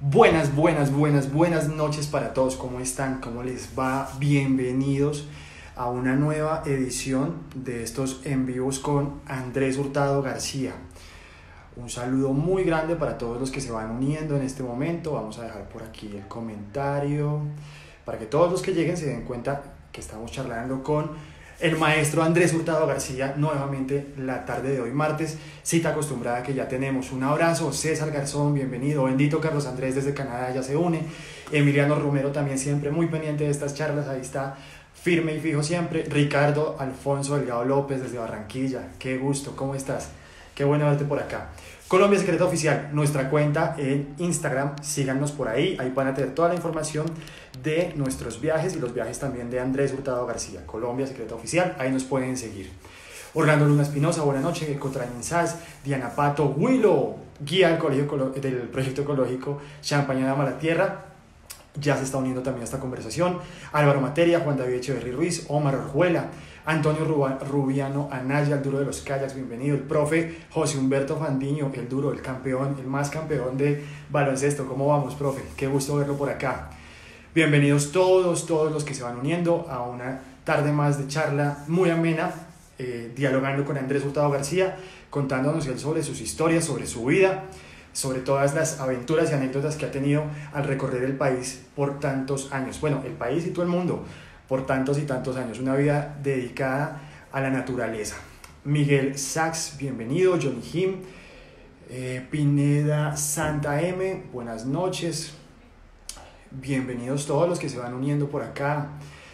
Buenas noches para todos. ¿Cómo están? ¿Cómo les va? Bienvenidos a una nueva edición de estos en vivos con Andrés Hurtado García. Un saludo muy grande para todos los que se van uniendo en este momento. Vamos a dejar por aquí el comentario para que todos los que lleguen se den cuenta que estamos charlando con el maestro Andrés Hurtado García nuevamente la tarde de hoy martes, cita acostumbrada que ya tenemos. Un abrazo, César Garzón, bienvenido. Bendito Carlos Andrés desde Canadá ya se une. Emiliano Romero también siempre muy pendiente de estas charlas, ahí está firme y fijo siempre. Ricardo Alfonso Delgado López desde Barranquilla, qué gusto, ¿cómo estás? Qué bueno verte por acá. Colombia Secreta Oficial, nuestra cuenta en Instagram, síganos por ahí van a tener toda la información de nuestros viajes y los viajes también de Andrés Hurtado García. Colombia Secreta Oficial, ahí nos pueden seguir. Orlando Luna Espinosa, buenas noches. Cotrain Saz, Diana Pato, Willow, guía del proyecto ecológico Champaña Ama la Tierra, ya se está uniendo también a esta conversación. Álvaro Materia, Juan David Echeverry Ruiz, Omar Orjuela, Antonio Rubiano Anaya, el duro de los kayaks, bienvenido. El profe José Humberto Fandiño, el duro, el campeón, el más campeón de baloncesto. ¿Cómo vamos, profe? Qué gusto verlo por acá. Bienvenidos todos los que se van uniendo a una tarde más de charla muy amena, dialogando con Andrés Hurtado García, contándonos él sobre sus historias, sobre su vida, sobre todas las aventuras y anécdotas que ha tenido al recorrer el país por tantos años. Bueno, el país y todo el mundo por tantos y tantos años. Una vida dedicada a la naturaleza. Miguel Sachs, bienvenido. Johnny Jim, Pineda Santa M, buenas noches. Bienvenidos todos los que se van uniendo por acá.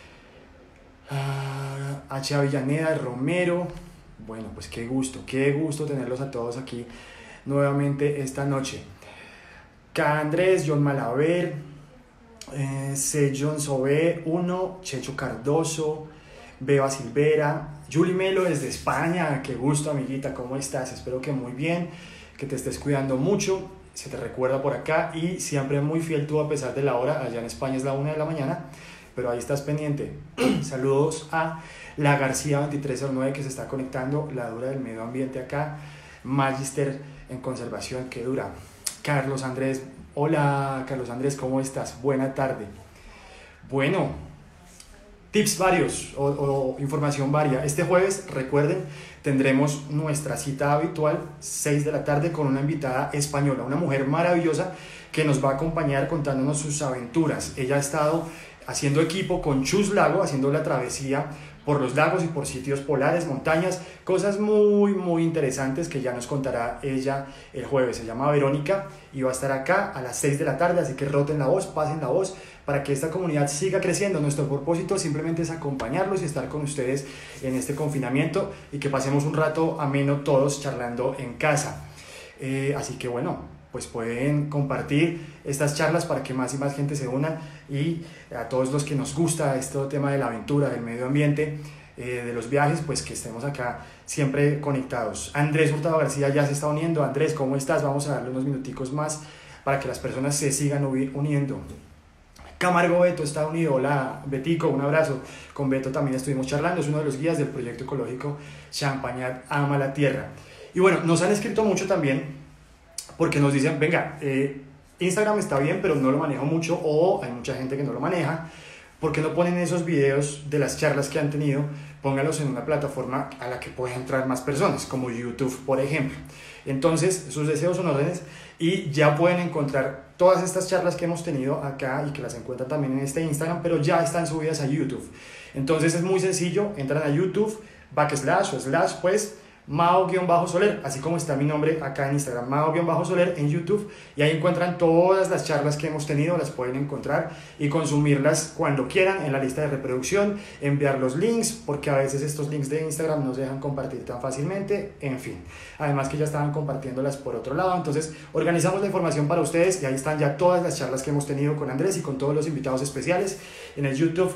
H. Avellaneda, Romero. Bueno, pues qué gusto tenerlos a todos aquí nuevamente esta noche. K. Andrés, John Malaver, C. John Sobé 1, Checho Cardoso, Beba Silvera, Julie Melo desde España. Qué gusto, amiguita, ¿cómo estás? Espero que muy bien, que te estés cuidando mucho. Se te recuerda por acá y siempre muy fiel tú a pesar de la hora. Allá en España es la 1 de la mañana, pero ahí estás pendiente. Saludos a la García 2309 que se está conectando, la dura del medio ambiente acá. Magister en conservación, qué dura. Carlos Andrés, hola Carlos Andrés, ¿cómo estás? Buena tarde. Bueno, tips varios o información varia. Este jueves, recuerden, tendremos nuestra cita habitual, 6 de la tarde, con una invitada española, una mujer maravillosa que nos va a acompañar contándonos sus aventuras. Ella ha estado haciendo equipo con Chus Lago, haciendo la travesía por los lagos y por sitios polares, montañas, cosas muy interesantes que ya nos contará ella el jueves. Se llama Verónica y va a estar acá a las 6 de la tarde, así que roten la voz, pasen la voz para que esta comunidad siga creciendo. Nuestro propósito simplemente es acompañarlos y estar con ustedes en este confinamiento y que pasemos un rato ameno todos charlando en casa. Así que bueno, pues pueden compartir estas charlas para que más y más gente se una, y a todos los que nos gusta este tema de la aventura, del medio ambiente, de los viajes, pues que estemos acá siempre conectados. Andrés Hurtado García ya se está uniendo. Andrés, ¿cómo estás? Vamos a darle unos minuticos más para que las personas se sigan uniendo. Camargo Beto está unido. Hola Betico, un abrazo. Con Beto también estuvimos charlando, es uno de los guías del proyecto ecológico Champaña Ama la Tierra. Y bueno, nos han escrito mucho también porque nos dicen, venga, Instagram está bien, pero no lo manejo mucho, o hay mucha gente que no lo maneja. ¿Por qué no ponen esos videos de las charlas que han tenido? Póngalos en una plataforma a la que puedan entrar más personas, como YouTube, por ejemplo. Entonces, sus deseos son órdenes y ya pueden encontrar todas estas charlas que hemos tenido acá y que las encuentran también en este Instagram, pero ya están subidas a YouTube. Entonces es muy sencillo, entran a YouTube, / pues, Mao-Soler, así como está mi nombre acá en Instagram, Mao-Soler en YouTube, y ahí encuentran todas las charlas que hemos tenido, las pueden encontrar y consumirlas cuando quieran en la lista de reproducción, enviar los links, porque a veces estos links de Instagram no se dejan compartir tan fácilmente, en fin, además que ya estaban compartiéndolas por otro lado. Entonces organizamos la información para ustedes y ahí están ya todas las charlas que hemos tenido con Andrés y con todos los invitados especiales en el YouTube.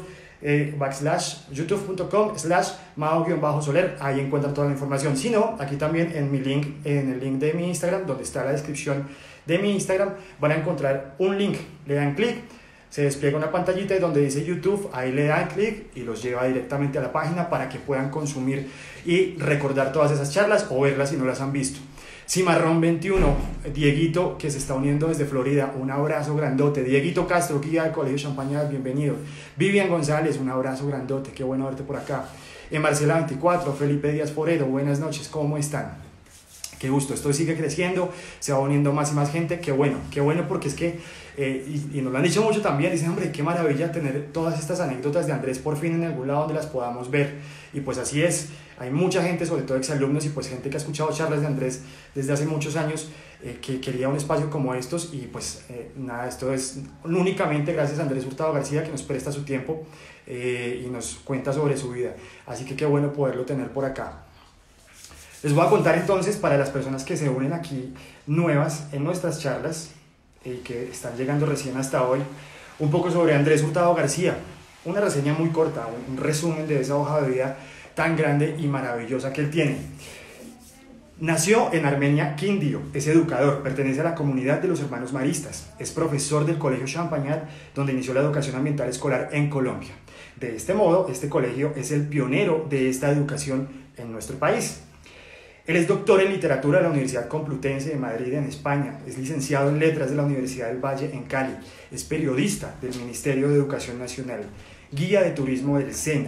youtube.com/Mao-Soler, ahí encuentran toda la información. Si no, aquí también en mi link, en el link de mi Instagram, donde está la descripción de mi Instagram, van a encontrar un link, le dan clic, se despliega una pantallita donde dice YouTube, ahí le dan clic y los lleva directamente a la página para que puedan consumir y recordar todas esas charlas o verlas si no las han visto. Cimarrón 21, Dieguito, que se está uniendo desde Florida, un abrazo grandote. Dieguito Castro, guía del Colegio Champañat, bienvenido. Vivian González, un abrazo grandote, qué bueno verte por acá. Marcela 24, Felipe Díaz Forero, buenas noches, ¿cómo están? Qué gusto, esto sigue creciendo, se va uniendo más y más gente, qué bueno porque es que, y nos lo han dicho mucho también, dicen, hombre, qué maravilla tener todas estas anécdotas de Andrés por fin en algún lado donde las podamos ver, y pues así es, hay mucha gente, sobre todo exalumnos y pues gente que ha escuchado charlas de Andrés desde hace muchos años, que quería un espacio como estos, y pues nada, esto es únicamente gracias a Andrés Hurtado García que nos presta su tiempo y nos cuenta sobre su vida, así que qué bueno poderlo tener por acá. Les voy a contar entonces, para las personas que se unen aquí nuevas en nuestras charlas y que están llegando recién hasta hoy, un poco sobre Andrés Hurtado García. Una reseña muy corta, un resumen de esa hoja de vida tan grande y maravillosa que él tiene. Nació en Armenia, Quindío, es educador, pertenece a la comunidad de los hermanos maristas, es profesor del Colegio Champañat, donde inició la educación ambiental escolar en Colombia. De este modo, este colegio es el pionero de esta educación en nuestro país. Él es doctor en literatura de la Universidad Complutense de Madrid en España, es licenciado en letras de la Universidad del Valle en Cali, es periodista del Ministerio de Educación Nacional, guía de turismo del SENA,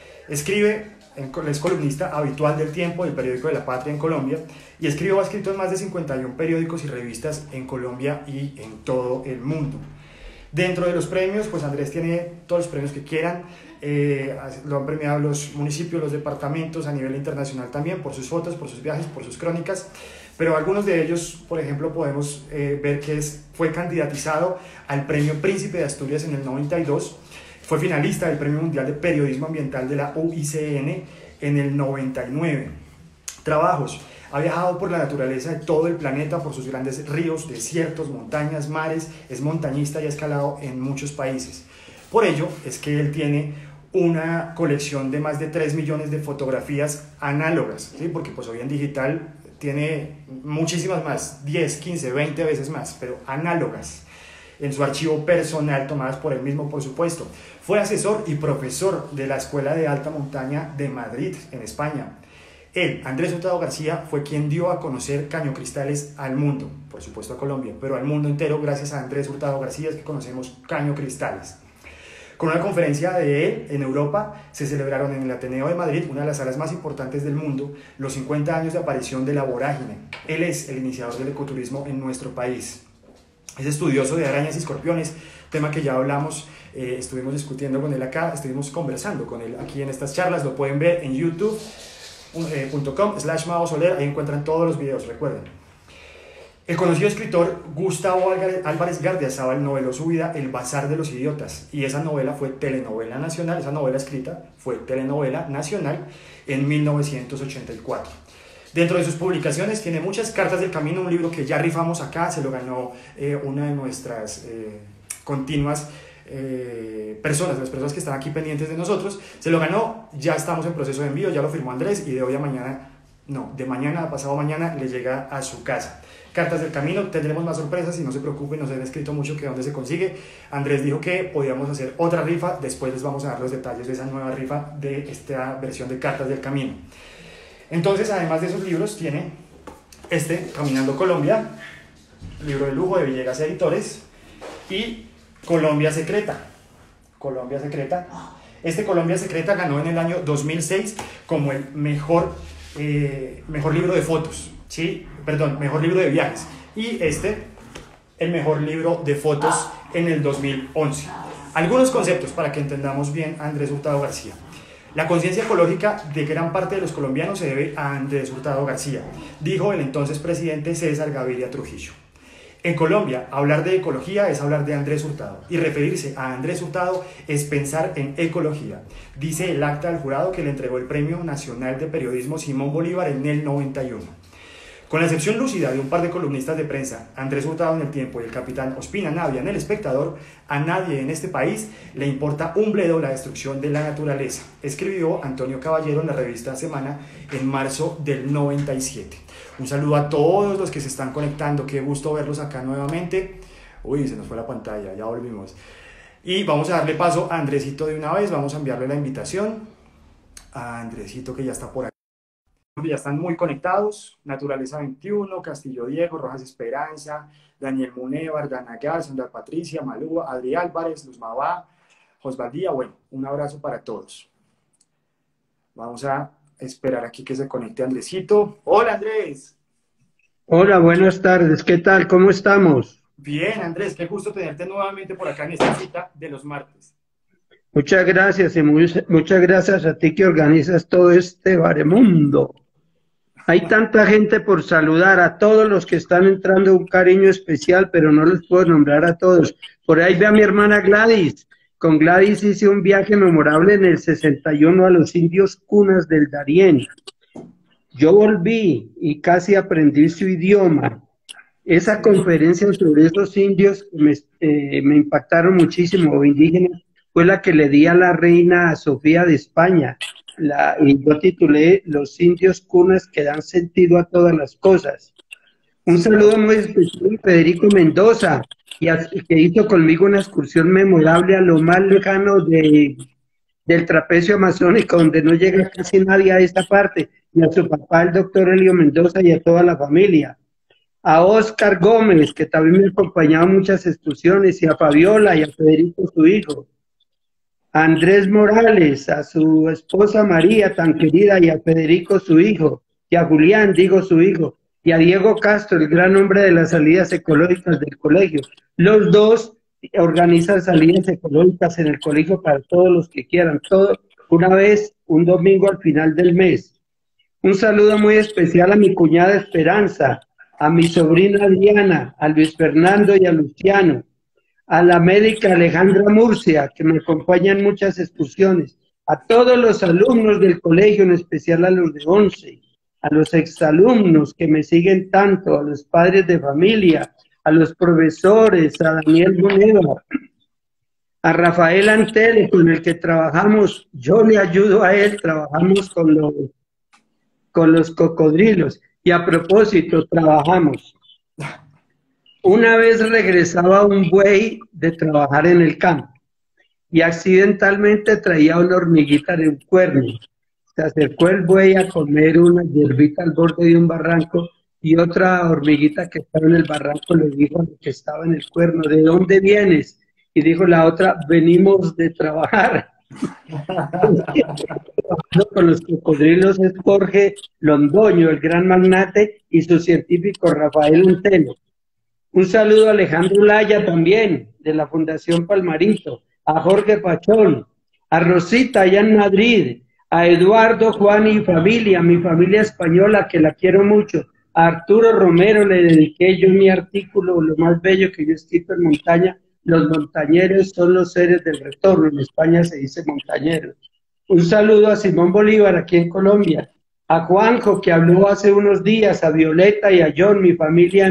es columnista habitual del Tiempo, del periódico de La Patria en Colombia, y ha escrito en más de 51 periódicos y revistas en Colombia y en todo el mundo. Dentro de los premios, pues Andrés tiene todos los premios que quieran, lo han premiado los municipios, los departamentos, a nivel internacional también, por sus fotos, por sus viajes, por sus crónicas, pero algunos de ellos, por ejemplo, podemos ver que fue candidatizado al Premio Príncipe de Asturias en el 92, fue finalista del Premio Mundial de Periodismo Ambiental de la UICN en el 99. Trabajos: ha viajado por la naturaleza de todo el planeta, por sus grandes ríos, desiertos, montañas, mares, es montañista y ha escalado en muchos países. Por ello es que él tiene una colección de más de 3 millones de fotografías análogas, ¿sí? Porque pues hoy en digital tiene muchísimas más, 10, 15, 20 veces más, pero análogas, en su archivo personal, tomadas por él mismo, por supuesto. Fue asesor y profesor de la Escuela de Alta Montaña de Madrid, en España. Él, Andrés Hurtado García, fue quien dio a conocer Cañocristales al mundo, por supuesto a Colombia, pero al mundo entero. Gracias a Andrés Hurtado García es que conocemos Cañocristales. Con una conferencia de él en Europa, se celebraron en el Ateneo de Madrid, una de las salas más importantes del mundo, los 50 años de aparición de la vorágine. Él es el iniciador del ecoturismo en nuestro país. Es estudioso de arañas y escorpiones, tema que ya hablamos, estuvimos discutiendo con él acá, estuvimos conversando con él aquí en estas charlas, lo pueden ver en youtube.com/maosoler, ahí encuentran todos los videos, recuerden. El conocido escritor Gustavo Álvarez Gardiazabal noveló su vida El Bazar de los Idiotas, y esa novela fue telenovela nacional, esa novela escrita fue telenovela nacional en 1984. Dentro de sus publicaciones tiene muchas: Cartas del Camino, un libro que ya rifamos acá, se lo ganó una de nuestras continuas personas, las personas que están aquí pendientes de nosotros, se lo ganó, ya estamos en proceso de envío, ya lo firmó Andrés, y de hoy a mañana, no, de mañana a pasado mañana le llega a su casa. Cartas del Camino, tendremos más sorpresas y no se preocupen, nos han escrito mucho que dónde se consigue. Andrés dijo que podíamos hacer otra rifa, después les vamos a dar los detalles de esa nueva rifa de esta versión de Cartas del Camino. Entonces, además de esos libros, tiene Caminando Colombia, libro de lujo de Villegas Editores, y Colombia Secreta. Colombia Secreta. Colombia Secreta ganó en el año 2006 como el mejor libro de fotos, ¿sí? Perdón, mejor libro de viajes. Y el mejor libro de fotos en el 2011. Algunos conceptos para que entendamos bien a Andrés Hurtado García. La conciencia ecológica de gran parte de los colombianos se debe a Andrés Hurtado García, dijo el entonces presidente César Gaviria Trujillo. En Colombia, hablar de ecología es hablar de Andrés Hurtado, y referirse a Andrés Hurtado es pensar en ecología, dice el acta del jurado que le entregó el Premio Nacional de Periodismo Simón Bolívar en el 91. Con la excepción lúcida de un par de columnistas de prensa, Andrés Hurtado en El Tiempo y el capitán Ospina Navia en El Espectador, a nadie en este país le importa un bledo la destrucción de la naturaleza, escribió Antonio Caballero en la revista Semana en marzo del 97. Un saludo a todos los que se están conectando, qué gusto verlos acá nuevamente. Uy, se nos fue la pantalla, ya volvimos. Y vamos a darle paso a Andresito de una vez, vamos a enviarle la invitación a Andresito que ya está por aquí. Ya están muy conectados. Naturaleza 21, Castillo Diego, Rojas Esperanza, Daniel Munevar, Danagar, Sandra Patricia, Malúa, Adri Álvarez, Luz Mabá, Josvaldía. Bueno, un abrazo para todos. Vamos a esperar aquí que se conecte Andresito. Hola Andrés. Hola, buenas tardes. ¿Qué tal? ¿Cómo estamos? Bien Andrés, qué gusto tenerte nuevamente por acá en esta cita de los martes. Muchas gracias y muchas gracias a ti que organizas todo este baremundo. Hay tanta gente por saludar, a todos los que están entrando un cariño especial, pero no los puedo nombrar a todos. Por ahí ve a mi hermana Gladys. Con Gladys hice un viaje memorable en el 61 a los indios cunas del Darién. Yo volví y casi aprendí su idioma. Esa Sí. conferencia sobre esos indios que me impactaron muchísimo, o indígenas, fue la que le di a la reina Sofía de España. Y yo titulé Los indios cunas que dan sentido a todas las cosas. Un Sí, saludo muy especial a Federico Mendoza, que hizo conmigo una excursión memorable a lo más lejano del trapecio amazónico, donde no llega casi nadie a esta parte, y a su papá, el doctor Elio Mendoza, y a toda la familia. A Oscar Gómez, que también me ha acompañado en muchas excursiones, y a Fabiola y a Federico, su hijo. A Andrés Morales, a su esposa María, tan querida, y a Federico, su hijo, y a Julián, digo su hijo, y a Diego Castro, el gran hombre de las salidas ecológicas del colegio. Los dos organizan salidas ecológicas en el colegio para todos los que quieran, todo una vez, un domingo al final del mes. Un saludo muy especial a mi cuñada Esperanza, a mi sobrina Diana, a Luis Fernando y a Luciano, a la médica Alejandra Murcia, que me acompaña en muchas excursiones, a todos los alumnos del colegio, en especial a los de 11, a los exalumnos que me siguen tanto, a los padres de familia, a los profesores, a Daniel Boneva, a Rafael Antele, con el que trabajamos, yo le ayudo a él, trabajamos con los cocodrilos. Y a propósito, trabajamos. Una vez regresaba un buey de trabajar en el campo y accidentalmente traía una hormiguita de un cuerno. Se acercó el buey a comer una hierbita al borde de un barranco y otra hormiguita que estaba en el barranco le dijo a la que estaba en el cuerno, ¿de dónde vienes? Y dijo la otra, venimos de trabajar. Con los cocodrilos es Jorge Londoño, el gran magnate, y su científico Rafael Untelo. Un saludo a Alejandro Laya también, de la Fundación Palmarito, a Jorge Pachón, a Rosita allá en Madrid, a Eduardo, Juan y familia, mi familia española que la quiero mucho, a Arturo Romero le dediqué yo mi artículo, lo más bello que yo he escrito en montaña, los montañeros son los seres del retorno, en España se dice montañeros. Un saludo a Simón Bolívar aquí en Colombia, a Juanjo que habló hace unos días, a Violeta y a John, mi familia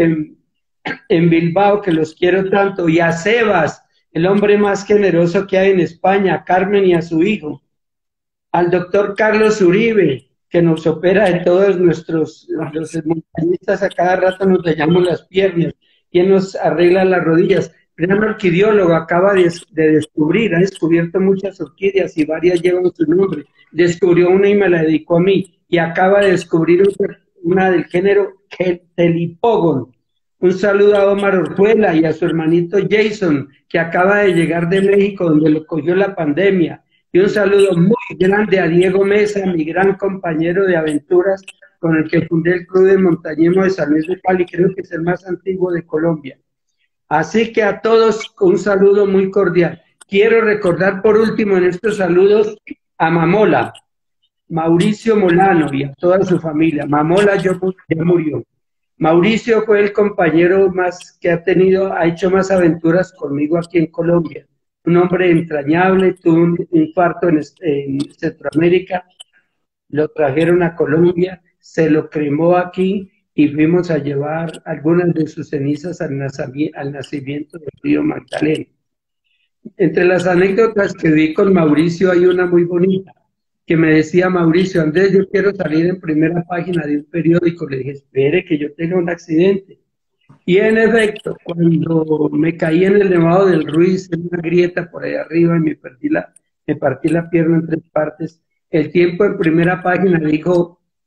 en Bilbao, que los quiero tanto, y a Sebas, el hombre más generoso que hay en España, a Carmen y a su hijo, al doctor Carlos Uribe, que nos opera de todos los montañistas, a cada rato nos dañamos las piernas, quien nos arregla las rodillas. Gran orquidiólogo, acaba de descubrir, ha descubierto muchas orquídeas y varias llevan su nombre. Descubrió una y me la dedicó a mí, y acaba de descubrir una del género Telipogon. Un saludo a Omar Orjuela y a su hermanito Jason, que acaba de llegar de México, donde lo cogió la pandemia. Y un saludo muy grande a Diego Mesa, mi gran compañero de aventuras, con el que fundé el Club de Montañismo de San Luis de Cali, creo que es el más antiguo de Colombia. Así que a todos un saludo muy cordial. Quiero recordar por último en estos saludos a Mamola, Mauricio Molano y a toda su familia. Mamola ya murió. Mauricio fue el compañero más que ha hecho más aventuras conmigo aquí en Colombia. Un hombre entrañable, tuvo un infarto en Centroamérica, lo trajeron a Colombia, se lo cremó aquí y fuimos a llevar algunas de sus cenizas al nacimiento del río Magdalena. Entre las anécdotas que vi con Mauricio hay una muy bonita, que me decía Mauricio, Andrés, yo quiero salir en primera página de un periódico. Le dije, espere que yo tenga un accidente. Y en efecto, cuando me caí en el Nevado del Ruiz, en una grieta por ahí arriba y me partí la pierna en tres partes, el tiempo en primera página dijo,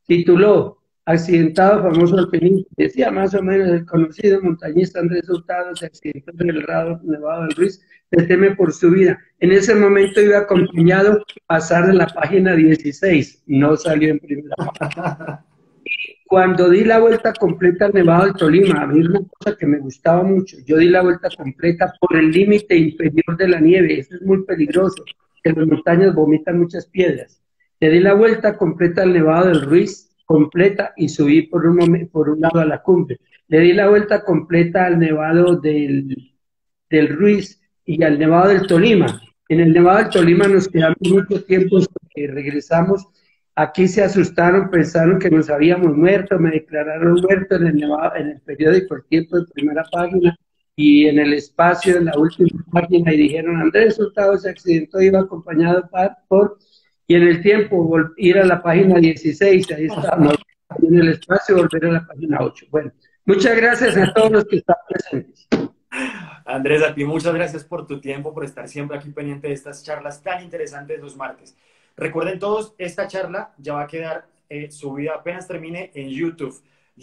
tituló Accidentado famoso alpinista. Decía más o menos: el conocido montañista Andrés Hurtado se accidentó en el Nevado del Ruiz, se teme por su vida. En ese momento iba acompañado a pasar de la página 16, no salió en primera página. Cuando di la vuelta completa al Nevado del Tolima, a mí una cosa que me gustaba mucho, yo di la vuelta completa por el límite inferior de la nieve, eso es muy peligroso, que las montañas vomitan muchas piedras. Le di la vuelta completa al Nevado del Ruiz, completa, y subí por un lado a la cumbre. Le di la vuelta completa al Nevado del Ruiz y al Nevado del Tolima. En el Nevado del Tolima nos quedamos mucho tiempo hasta que regresamos. Aquí se asustaron, pensaron que nos habíamos muerto, me declararon muerto en el Nevado, en el periódico El Tiempo de primera página y en el espacio de la última página, y dijeron: Andrés Hurtado se accidentó, iba acompañado por, y en el Tiempo ir a la página 16, ahí estábamos, en el espacio volver a la página 8. Bueno, muchas gracias a todos los que están presentes. Andrés, a ti muchas gracias por tu tiempo, por estar siempre aquí pendiente de estas charlas tan interesantes los martes. Recuerden todos, esta charla ya va a quedar subida apenas termine en YouTube.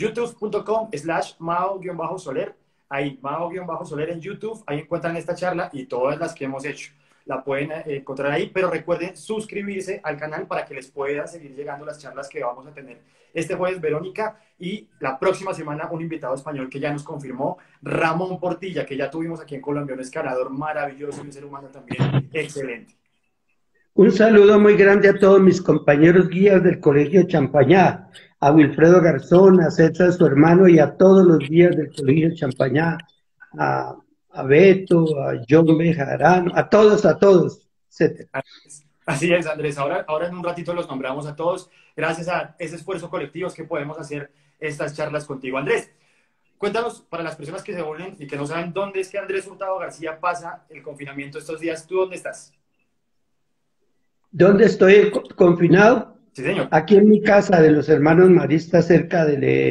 youtube.com/Mao-Soler. Ahí, Mao-Soler en YouTube. Ahí encuentran esta charla y todas las que hemos hecho. La pueden encontrar ahí, pero recuerden suscribirse al canal para que les puedan seguir llegando las charlas que vamos a tener este jueves, Verónica, y la próxima semana un invitado español que ya nos confirmó, Ramón Portilla, que ya tuvimos aquí en Colombia, un escalador maravilloso y un ser humano también excelente. Un saludo muy grande a todos mis compañeros guías del Colegio Champañá, a Wilfredo Garzón, a César, su hermano, y a todos los guías del Colegio Champañá, a Beto, a John Bejarano, a todos, etc. Así es, Andrés. Ahora en un ratito los nombramos a todos. Gracias a ese esfuerzo colectivo es que podemos hacer estas charlas contigo. Andrés, cuéntanos, para las personas que se unen y que no saben dónde es que Andrés Hurtado García pasa el confinamiento estos días, ¿tú dónde estás? ¿Dónde estoy confinado? Sí, señor. Aquí en mi casa de los hermanos maristas, cerca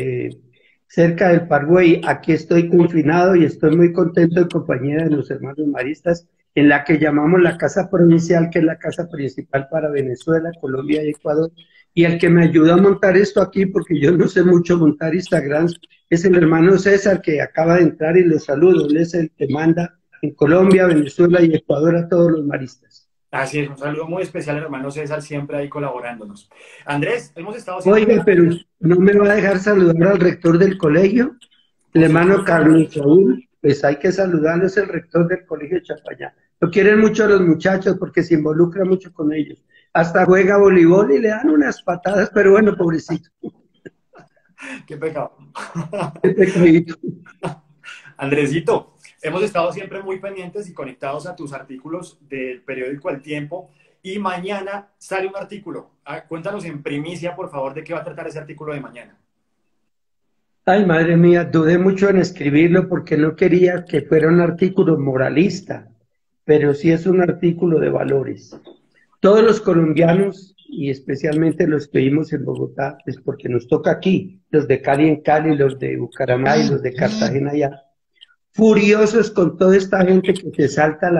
del Parkway. Aquí estoy confinado y estoy muy contento en compañía de los hermanos maristas, en la que llamamos la casa provincial, que es la casa principal para Venezuela, Colombia y Ecuador. Y el que me ayudó a montar esto aquí, porque yo no sé mucho montar Instagram, es el hermano César, que acaba de entrar, y lo saludo. Él es el que manda en Colombia, Venezuela y Ecuador a todos los maristas. Así es, un saludo muy especial al hermano César, siempre ahí colaborándonos. Andrés, hemos estado siempre... Oiga, pero ¿no me va a dejar saludar al rector del colegio? El hermano Carlos Saúl. Pues hay que saludarlo, es el rector del Colegio Champañá. Lo quieren mucho los muchachos porque se involucra mucho con ellos. Hasta juega voleibol y le dan unas patadas, pero bueno, pobrecito. Qué pecado. Qué pecadito. Andresito, hemos estado siempre muy pendientes y conectados a tus artículos del periódico El Tiempo, y mañana sale un artículo. Cuéntanos en primicia, por favor, de qué va a tratar ese artículo de mañana. Ay, madre mía, dudé mucho en escribirlo porque no quería que fuera un artículo moralista, pero sí es un artículo de valores. Todos los colombianos, y especialmente los que vivimos en Bogotá, es porque nos toca aquí, los de Cali en Cali, los de Bucaramanga y los de Cartagena allá, furiosos con toda esta gente que se salta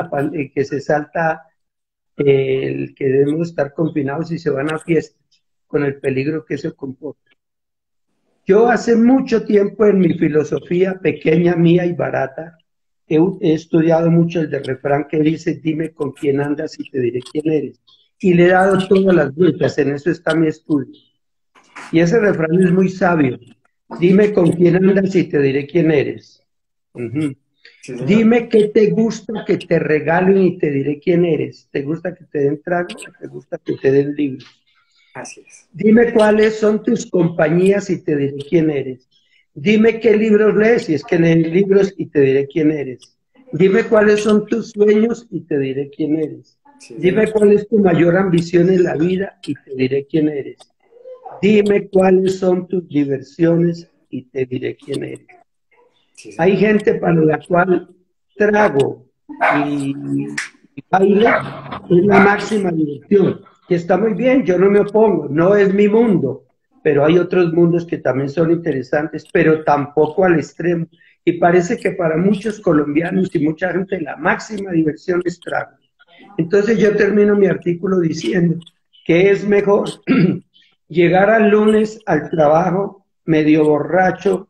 el que debemos estar confinados y se van a fiestas, con el peligro que eso comporta. Yo hace mucho tiempo, en mi filosofía pequeña, mía y barata, he estudiado mucho el del refrán que dice: dime con quién andas y te diré quién eres. Y le he dado todas las vueltas, en eso está mi estudio. Y ese refrán es muy sabio: dime con quién andas y te diré quién eres. Sí, dime qué te gusta que te regalen y te diré quién eres. ¿Te gusta que te den trago o te gusta que te den libros? Así es. Dime cuáles son tus compañías y te diré quién eres. Dime qué libros lees, si es que lees libros, y te diré quién eres. Dime cuáles son tus sueños y te diré quién eres. Sí, dime cuál es tu mayor ambición en la vida y te diré quién eres. Dime cuáles son tus diversiones y te diré quién eres. Sí, hay gente para la cual trago y baile es la máxima diversión. Y está muy bien, yo no me opongo, no es mi mundo, pero hay otros mundos que también son interesantes, pero tampoco al extremo. Y parece que para muchos colombianos y mucha gente la máxima diversión es trago. Entonces yo termino mi artículo diciendo que es mejor llegar al lunes al trabajo medio borracho,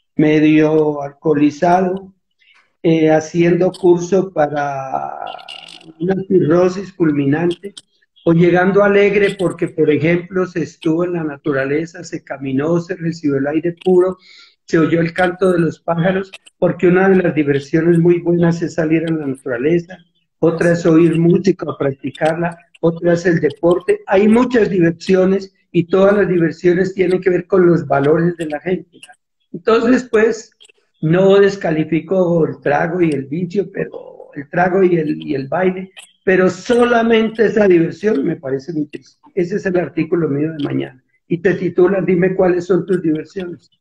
medio alcoholizado, haciendo curso para una cirrosis fulminante, o llegando alegre porque, por ejemplo, se estuvo en la naturaleza, se caminó, se recibió el aire puro, se oyó el canto de los pájaros, porque una de las diversiones muy buenas es salir a la naturaleza, otra es oír música o practicarla, otra es el deporte. Hay muchas diversiones y todas las diversiones tienen que ver con los valores de la gente. Entonces, pues, no descalifico el trago y el vicio, pero el trago y el baile, pero solamente esa diversión me parece muy triste. Ese es el artículo mío de mañana. Y te titulan, dime cuáles son tus diversiones.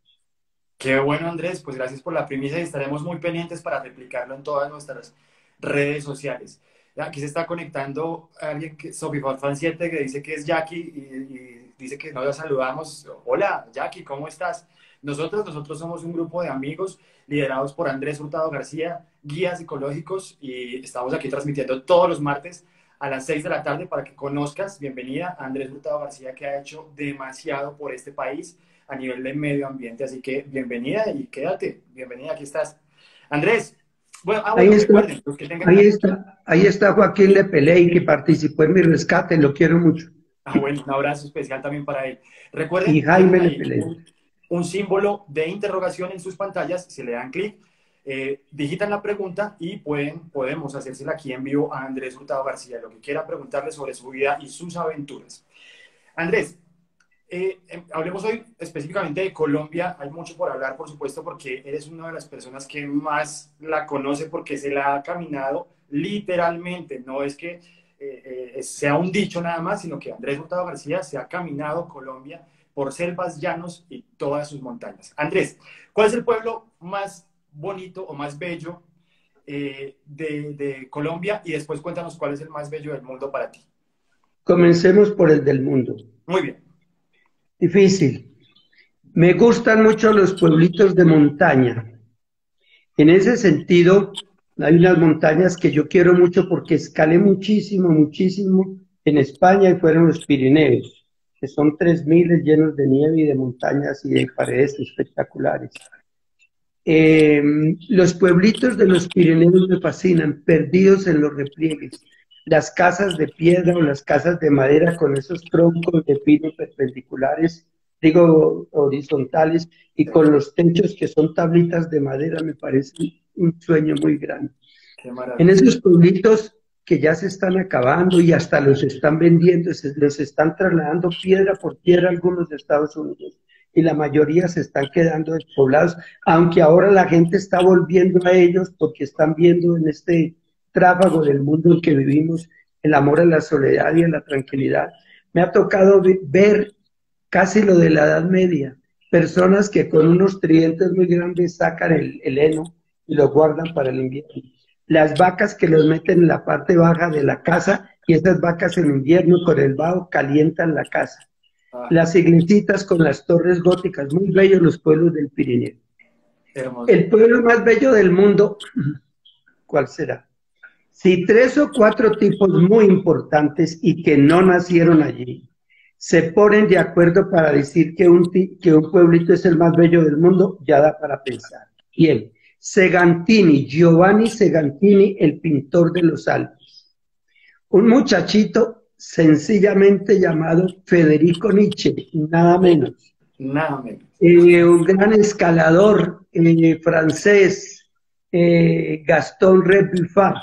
Qué bueno, Andrés, pues gracias por la primicia y estaremos muy pendientes para replicarlo en todas nuestras redes sociales. Aquí se está conectando alguien, que SofiFan7, que dice que es Jackie y dice que nos la saludamos. Hola, Jackie, ¿cómo estás? Nosotros somos un grupo de amigos liderados por Andrés Hurtado García, guías psicológicos, y estamos aquí transmitiendo todos los martes a las 6 de la tarde para que conozcas. Bienvenida a Andrés Hurtado García, que ha hecho demasiado por este país a nivel de medio ambiente, así que bienvenida y quédate, bienvenida, aquí estás. Andrés, bueno, recuerden, los que tengan... Ahí está Joaquín Lepeley, que participó en mi rescate, lo quiero mucho. Bueno, un abrazo especial también para él. Recuerden, y Jaime tienen ahí Lepeley. un símbolo de interrogación en sus pantallas, si le dan clic, digitan la pregunta y podemos hacérsela aquí en vivo a Andrés Hurtado García, lo que quiera preguntarle sobre su vida y sus aventuras. Andrés, hablemos hoy específicamente de Colombia. Hay mucho por hablar, por supuesto, porque eres una de las personas que más la conoce, porque se la ha caminado literalmente. No es que sea un dicho nada más, sino que Andrés Hurtado García se ha caminado Colombia por selvas, llanos y todas sus montañas. Andrés, ¿cuál es el pueblo más bonito o más bello de Colombia? Y después cuéntanos cuál es el más bello del mundo para ti. Comencemos por el del mundo. Muy bien. Difícil. Me gustan mucho los pueblitos de montaña. En ese sentido, hay unas montañas que yo quiero mucho porque escalé muchísimo, muchísimo en España y fueron los Pirineos, que son 3000 llenos de nieve y de montañas y de paredes espectaculares. Los pueblitos de los Pirineos me fascinan, perdidos en los repliegues. Las casas de piedra o las casas de madera con esos troncos de pino perpendiculares, digo horizontales, y con los techos que son tablitas de madera, me parece un sueño muy grande. Qué maravilla. En esos pueblitos que ya se están acabando y hasta los están vendiendo, los están trasladando piedra por piedra algunos de Estados Unidos, y la mayoría se están quedando despoblados, aunque ahora la gente está volviendo a ellos porque están viendo en este tráfago del mundo en que vivimos el amor a la soledad y a la tranquilidad. Me ha tocado ver casi lo de la Edad Media, personas que con unos tridentes muy grandes sacan el heno y lo guardan para el invierno. Las vacas que los meten en la parte baja de la casa, y esas vacas en invierno con el vaho calientan la casa. Las iglesitas con las torres góticas, muy bellos los pueblos del Pirineo. Hermoso. El pueblo más bello del mundo, ¿cuál será? Si 3 o 4 tipos muy importantes y que no nacieron allí se ponen de acuerdo para decir que un pueblito es el más bello del mundo, ya da para pensar. Bien, Segantini, Giovanni Segantini, el pintor de los Alpes. Un muchachito sencillamente llamado Federico Nietzsche, nada menos. Nada menos. Un gran escalador francés, Gaston Rebufat.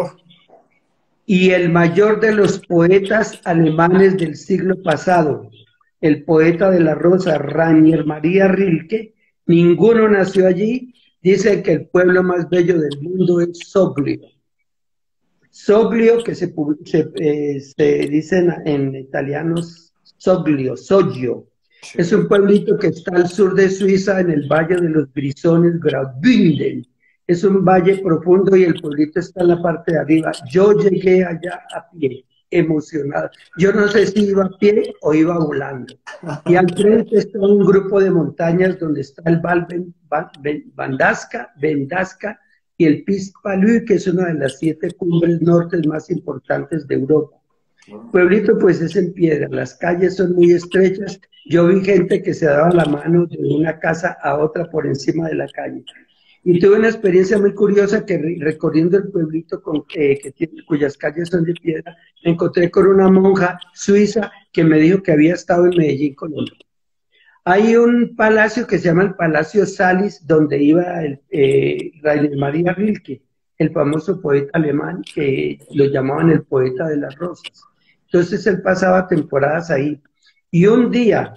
Y el mayor de los poetas alemanes del siglo pasado, el poeta de la rosa, Rainer Maria Rilke. Ninguno nació allí. Dice que el pueblo más bello del mundo es Soglio. Soglio, que se dice en italiano Soglio, Soglio. Sí. Es un pueblito que está al sur de Suiza, en el valle de los Grisones, Graubünden. Es un valle profundo y el pueblito está en la parte de arriba. Yo llegué allá a pie, emocionado. Yo no sé si iba a pie o iba volando. Y al frente está un grupo de montañas donde está el Val Vendasca y el Piz Palu, que es una de las 7 cumbres nortes más importantes de Europa. Pueblito pues es en piedra, las calles son muy estrechas. Yo vi gente que se daba la mano de una casa a otra por encima de la calle. Y tuve una experiencia muy curiosa que recorriendo el pueblito cuyas calles son de piedra, me encontré con una monja suiza que me dijo que había estado en Medellín, Colombia. Hay un palacio que se llama el Palacio Salis, donde iba Rainer Maria Rilke, el famoso poeta alemán que lo llamaban el poeta de las rosas. Entonces él pasaba temporadas ahí. Y un día,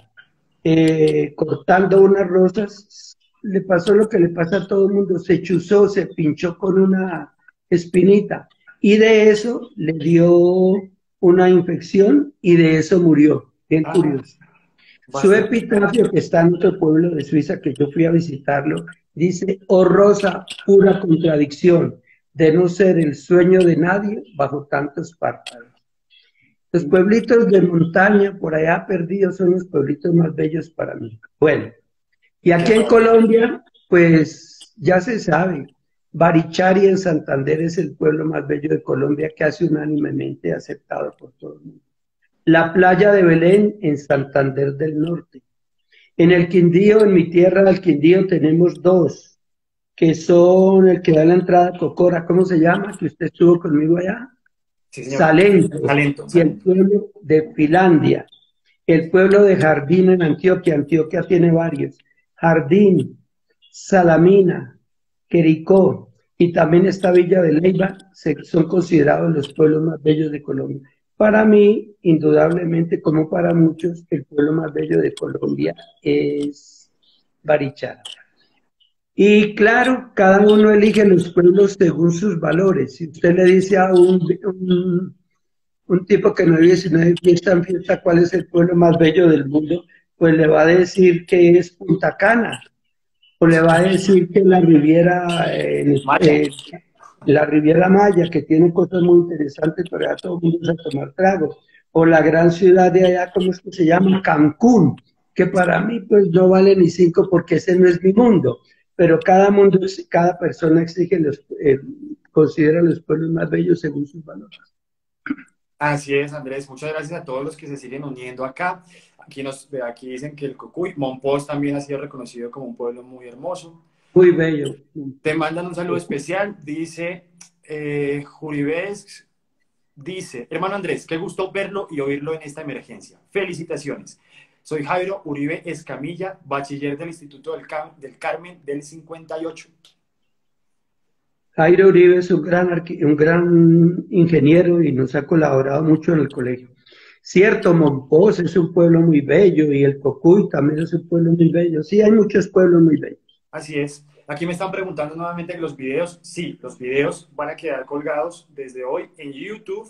cortando unas rosas, le pasó lo que le pasa a todo el mundo, se chuzó, se pinchó con una espinita y de eso le dio una infección y de eso murió. Bien curioso. Su epitafio, que está en otro pueblo de Suiza que yo fui a visitarlo, dice: oh rosa, pura contradicción, de no ser el sueño de nadie bajo tantos párpados. Los pueblitos de montaña por allá perdidos son los pueblitos más bellos para mí. Bueno, y aquí en Colombia, pues ya se sabe, Barichari en Santander es el pueblo más bello de Colombia, que hace unánimemente aceptado por todo el mundo. La playa de Belén en Santander del Norte. En el Quindío, en mi tierra del Quindío, tenemos dos, que son el que da la entrada a Cocora, ¿cómo se llama? Que usted estuvo conmigo allá. Sí, señor. Salento. Y el pueblo de Finlandia. El pueblo de Jardín en Antioquia. Antioquia tiene varios. Jardín, Salamina, Quericó, y también esta Villa de Leyva, son considerados los pueblos más bellos de Colombia. Para mí, indudablemente, como para muchos, el pueblo más bello de Colombia es Barichara. Y claro, cada uno elige los pueblos según sus valores. Si usted le dice a un tipo que no vive sino de fiesta en fiesta cuál es el pueblo más bello del mundo, pues le va a decir que es Punta Cana, o le va a decir que la Riviera Maya, que tiene cosas muy interesantes, pero ya todo el mundo se tomar trago, o la gran ciudad de allá, ¿cómo es que se llama? Cancún, que para mí pues no vale ni 5 porque ese no es mi mundo, pero cada persona considera los pueblos más bellos según sus valores. Así es, Andrés. Muchas gracias a todos los que se siguen uniendo acá. Aquí dicen que el Cocuy, Monpós también ha sido reconocido como un pueblo muy hermoso. Muy bello. Te mandan un saludo especial. Dice Juribes, dice: hermano Andrés, qué gusto verlo y oírlo en esta emergencia. Felicitaciones. Soy Jairo Uribe Escamilla, bachiller del Instituto del Carmen del 58. Jairo Uribe es un gran ingeniero y nos ha colaborado mucho en el colegio. Cierto, Monpós es un pueblo muy bello y el Cocuy también es un pueblo muy bello. Sí, hay muchos pueblos muy bellos. Así es. Aquí me están preguntando nuevamente los videos. Sí, los videos van a quedar colgados desde hoy en YouTube,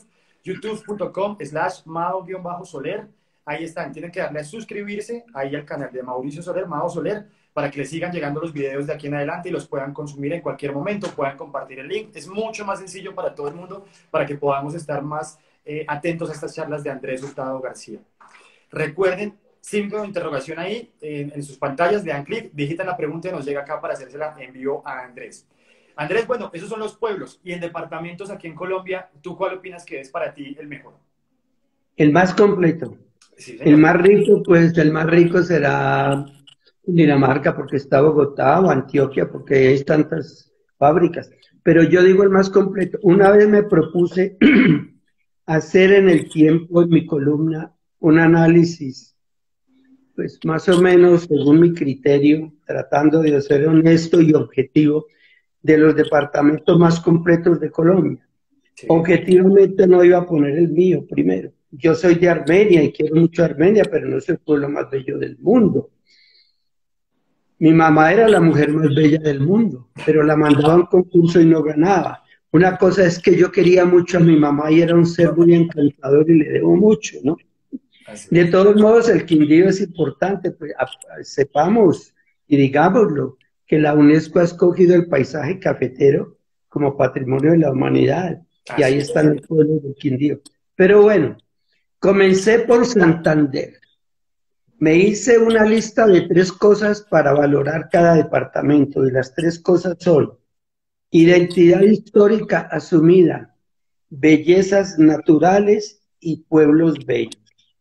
youtube.com/mao-soler. Ahí están, tienen que darle a suscribirse ahí al canal de Mauricio Soler, Mao Soler, para que les sigan llegando los videos de aquí en adelante y los puedan consumir en cualquier momento, puedan compartir el link. Es mucho más sencillo para todo el mundo, para que podamos estar más atentos a estas charlas de Andrés Hurtado García. Recuerden, signo de interrogación ahí en sus pantallas, le dan clic, digitan la pregunta y nos llega acá para hacérsela en vivo a Andrés. Andrés, bueno, esos son los pueblos y en departamentos aquí en Colombia, ¿tú cuál opinas que es para ti el mejor? El más completo. Sí, el más rico, pues el más rico será Dinamarca porque está Bogotá, o Antioquia porque hay tantas fábricas. Pero yo digo el más completo. Una vez me propuse hacer en el tiempo, en mi columna, un análisis, pues más o menos según mi criterio, tratando de ser honesto y objetivo, de los departamentos más completos de Colombia. Sí. Objetivamente no iba a poner el mío primero. Yo soy de Armenia y quiero mucho a Armenia, pero no es el pueblo más bello del mundo. Mi mamá era la mujer más bella del mundo, pero la mandaba a un concurso y no ganaba. Una cosa es que yo quería mucho a mi mamá y era un ser muy encantador y le debo mucho, ¿no? De todos modos, el Quindío es importante, pues, sepamos y digámoslo, que la UNESCO ha escogido el paisaje cafetero como patrimonio de la humanidad, y ahí están los pueblos del Quindío. Pero bueno, comencé por Santander. Me hice una lista de 3 cosas para valorar cada departamento, y las 3 cosas son: identidad histórica asumida, bellezas naturales y Pueblos Bellos.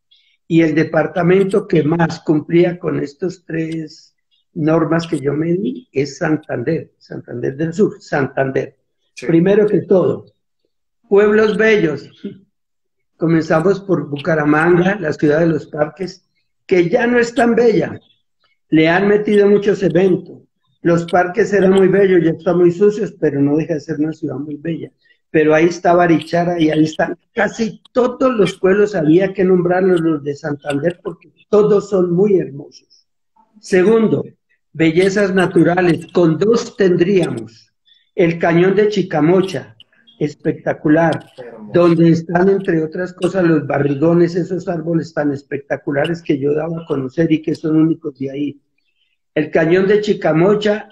Y el departamento que más cumplía con estos tres normas que yo me di es Santander, Santander del Sur, Santander. Sí. Primero que todo, Pueblos Bellos. Comenzamos por Bucaramanga, la ciudad de los parques, que ya no es tan bella. Le han metido muchos eventos. Los parques eran muy bellos, ya están muy sucios, pero no deja de ser una ciudad muy bella. Pero ahí está Barichara y ahí están casi todos los pueblos, había que nombrarlos los de Santander porque todos son muy hermosos. Segundo, bellezas naturales. Con dos tendríamos el Cañón de Chicamocha, espectacular, donde están, entre otras cosas, los barrigones, esos árboles tan espectaculares que yo daba a conocer y que son únicos de ahí. El Cañón de Chicamocha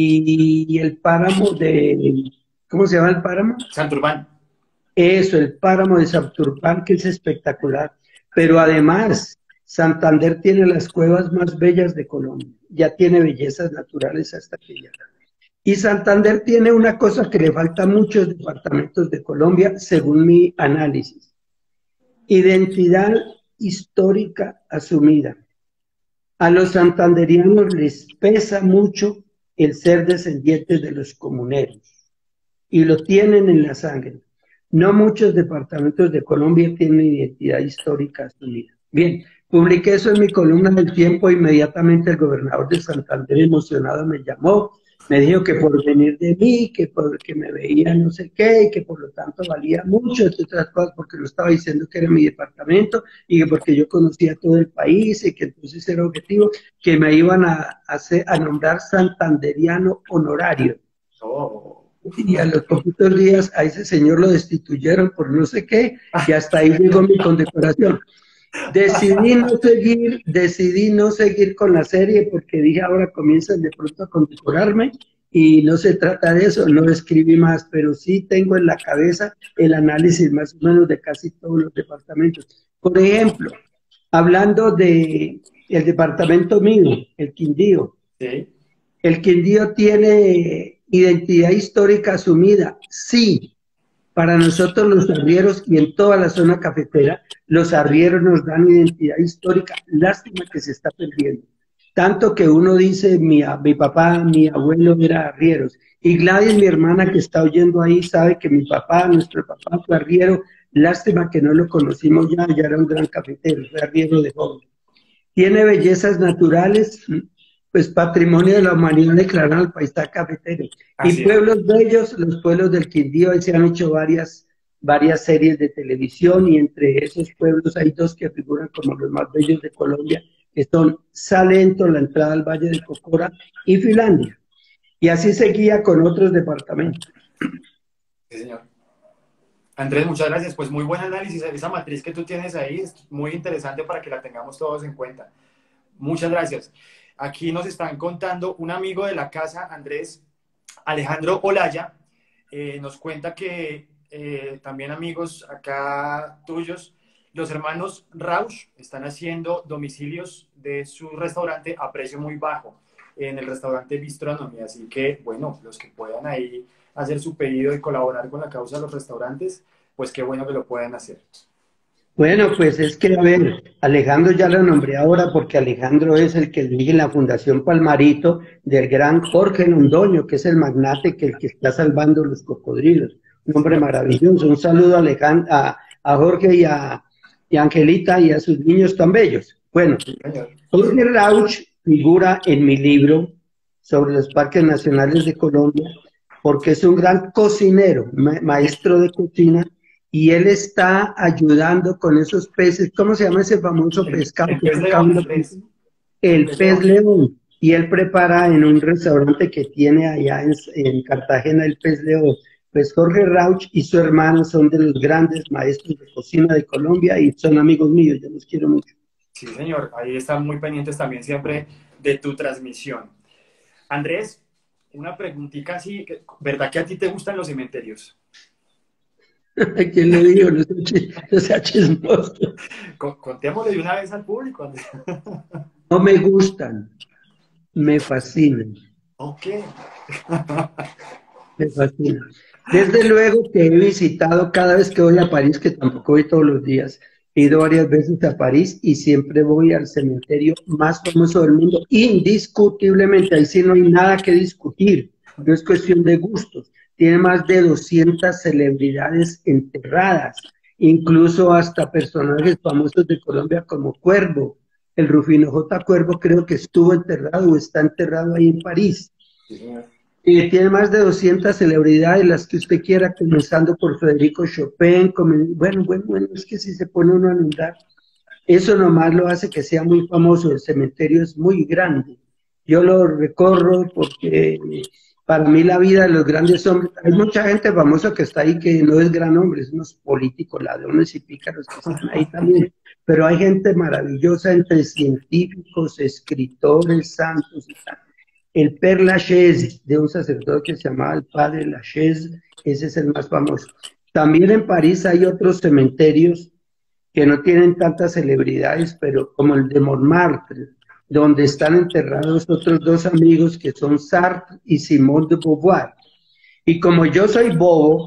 y el páramo de, ¿cómo se llama el páramo? Santurbán. Eso, el páramo de Santurbán, que es espectacular. Pero además, Santander tiene las cuevas más bellas de Colombia. Ya tiene bellezas naturales hasta que ya. Y Santander tiene una cosa que le falta a muchos departamentos de Colombia, según mi análisis. Identidad histórica asumida. A los santanderianos les pesa mucho el ser descendientes de los comuneros y lo tienen en la sangre. No muchos departamentos de Colombia tienen identidad histórica asumida. Bien, publiqué eso en mi columna del Tiempo. Inmediatamente el gobernador de Santander, emocionado, me llamó, me dijo que por venir de mí, que porque me veía no sé qué, y que por lo tanto valía mucho, entre otras cosas, porque lo estaba diciendo que era mi departamento, y que porque yo conocía todo el país, y que entonces era objetivo, que me iban a nombrar santanderiano honorario. Oh. Y a los poquitos días a ese señor lo destituyeron por no sé qué, y hasta ahí llegó mi condecoración. Decidí no seguir con la serie porque dije ahora comienzan de pronto a condecorarme y no se trata de eso, no escribí más, pero sí tengo en la cabeza el análisis más o menos de casi todos los departamentos. Por ejemplo, hablando de el departamento mío, el Quindío. Sí. El Quindío tiene identidad histórica asumida, sí. Para nosotros los arrieros y en toda la zona cafetera, los arrieros nos dan identidad histórica. Lástima que se está perdiendo. Tanto que uno dice, mi papá, mi abuelo era arrieros. Y Gladys, mi hermana que está oyendo ahí, sabe que mi papá, nuestro papá fue arriero. Lástima que no lo conocimos ya era un gran cafetero, fue arriero de joven. Tiene bellezas naturales, pues patrimonio de la humanidad declarado al paisaje cafetero. Así y pueblos bellos, los pueblos del Quindío, ahí se han hecho varias series de televisión y entre esos pueblos hay dos que figuran como los más bellos de Colombia, que son Salento, la entrada al Valle de Cocora y Finlandia. Y así seguía con otros departamentos. Sí, señor. Andrés, muchas gracias. Pues muy buen análisis. Esa matriz que tú tienes ahí es muy interesante para que la tengamos todos en cuenta. Muchas gracias. Aquí nos están contando un amigo de la casa, Andrés, Alejandro Olaya, nos cuenta que también amigos acá tuyos, los hermanos Rausch están haciendo domicilios de su restaurante a precio muy bajo en el restaurante Bistronomía. Así que, bueno, los que puedan ahí hacer su pedido y colaborar con la causa de los restaurantes, pues qué bueno que lo puedan hacer. Bueno, pues es que, a ver, Alejandro ya lo nombré ahora porque Alejandro es el que dirige la Fundación Palmarito del gran Jorge Londoño, que es el magnate que está salvando los cocodrilos. Un hombre maravilloso. Un saludo a Jorge y a Angelita y a sus niños tan bellos. Bueno, Jorge Rauch figura en mi libro sobre los parques nacionales de Colombia porque es un gran cocinero, maestro de cocina, y él está ayudando con esos peces. ¿Cómo se llama ese famoso pescado? El pez león. Y él prepara en un restaurante que tiene allá en Cartagena el pez león. Pues Jorge Rauch y su hermano son de los grandes maestros de cocina de Colombia y son amigos míos, yo los quiero mucho. Sí, señor, ahí están muy pendientes también siempre de tu transmisión. Andrés, una preguntita así, ¿verdad que a ti te gustan los cementerios? ¿Quién le dijo? No sea chismoso. Contémosle de una vez al público, Andrés. No me gustan, me fascinan. Ok. Me fascina. Desde luego que he visitado cada vez que voy a París, que tampoco voy todos los días, he ido varias veces a París y siempre voy al cementerio más famoso del mundo, indiscutiblemente, ahí sí no hay nada que discutir, no es cuestión de gustos, tiene más de 200 celebridades enterradas, incluso hasta personajes famosos de Colombia como Cuervo, el Rufino J. Cuervo creo que estuvo enterrado o está enterrado ahí en París. Sí, señor. Tiene más de 200 celebridades, las que usted quiera, comenzando por Federico Chopin. Bueno, es que si se pone uno a nombrar, eso nomás lo hace que sea muy famoso. El cementerio es muy grande. Yo lo recorro porque para mí la vida de los grandes hombres, hay mucha gente famosa que está ahí que no es gran hombre, es unos políticos, ladrones y pícaros que están ahí también, pero hay gente maravillosa entre científicos, escritores, santos y tal. El Père Lachaise, de un sacerdote que se llamaba el Padre Lachaise, ese es el más famoso. También en París hay otros cementerios que no tienen tantas celebridades, pero como el de Montmartre, donde están enterrados otros dos amigos que son Sartre y Simone de Beauvoir. Y como yo soy bobo,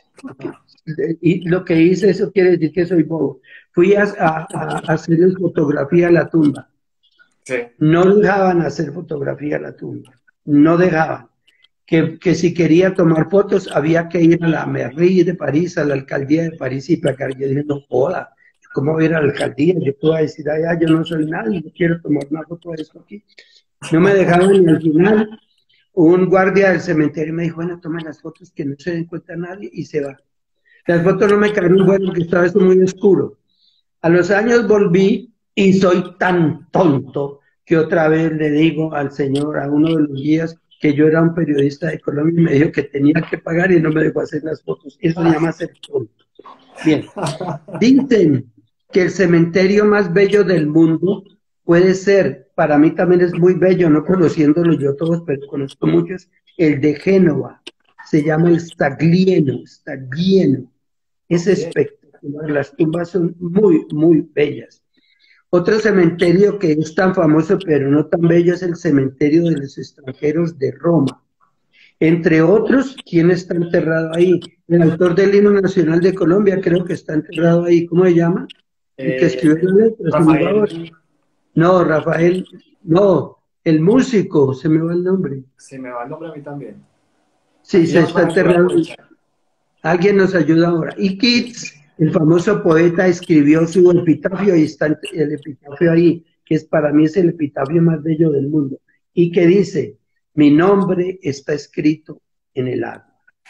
y lo que hice, eso quiere decir que soy bobo, fui a hacerles fotografía a la tumba. Sí. No dejaban hacer fotografía a la tumba, no dejaban. Que si quería tomar fotos había que ir a la mairie de París, a la alcaldía de París y pagar. Yo dije, no joda, ¿cómo voy a ir a la alcaldía? Yo puedo decir, allá yo no soy nadie, yo quiero tomar una foto de esto aquí. No me dejaban y al final un guardia del cementerio me dijo, bueno, toma las fotos que no se den cuenta nadie y se va. Las fotos no me quedaron buenas porque estaba esto muy oscuro. A los años volví y soy tan tonto que otra vez le digo al señor, a uno de los guías, que yo era un periodista de Colombia y me dijo que tenía que pagar y no me dejó hacer las fotos. Eso se llama ser tonto. Bien, dicen que el cementerio más bello del mundo puede ser, para mí también es muy bello, no conociéndolo yo todos, pero conozco muchos, el de Génova. Se llama el Staglieno, Staglieno. Es espectacular, las tumbas son muy, muy bellas. Otro cementerio que es tan famoso pero no tan bello es el cementerio de los extranjeros de Roma. Entre otros, ¿quién está enterrado ahí? El autor del himno nacional de Colombia creo que está enterrado ahí. ¿Cómo se llama? El que escribió la letra. Rafael. No, Rafael, no, el músico, se me va el nombre. Se me va el nombre a mí también. Sí, se está enterrado. Alguien nos ayuda ahora. Y Keats, el famoso poeta, escribió su epitafio y está el epitafio ahí, que es para mí es el epitafio más bello del mundo. Y que dice, mi nombre está escrito en el agua.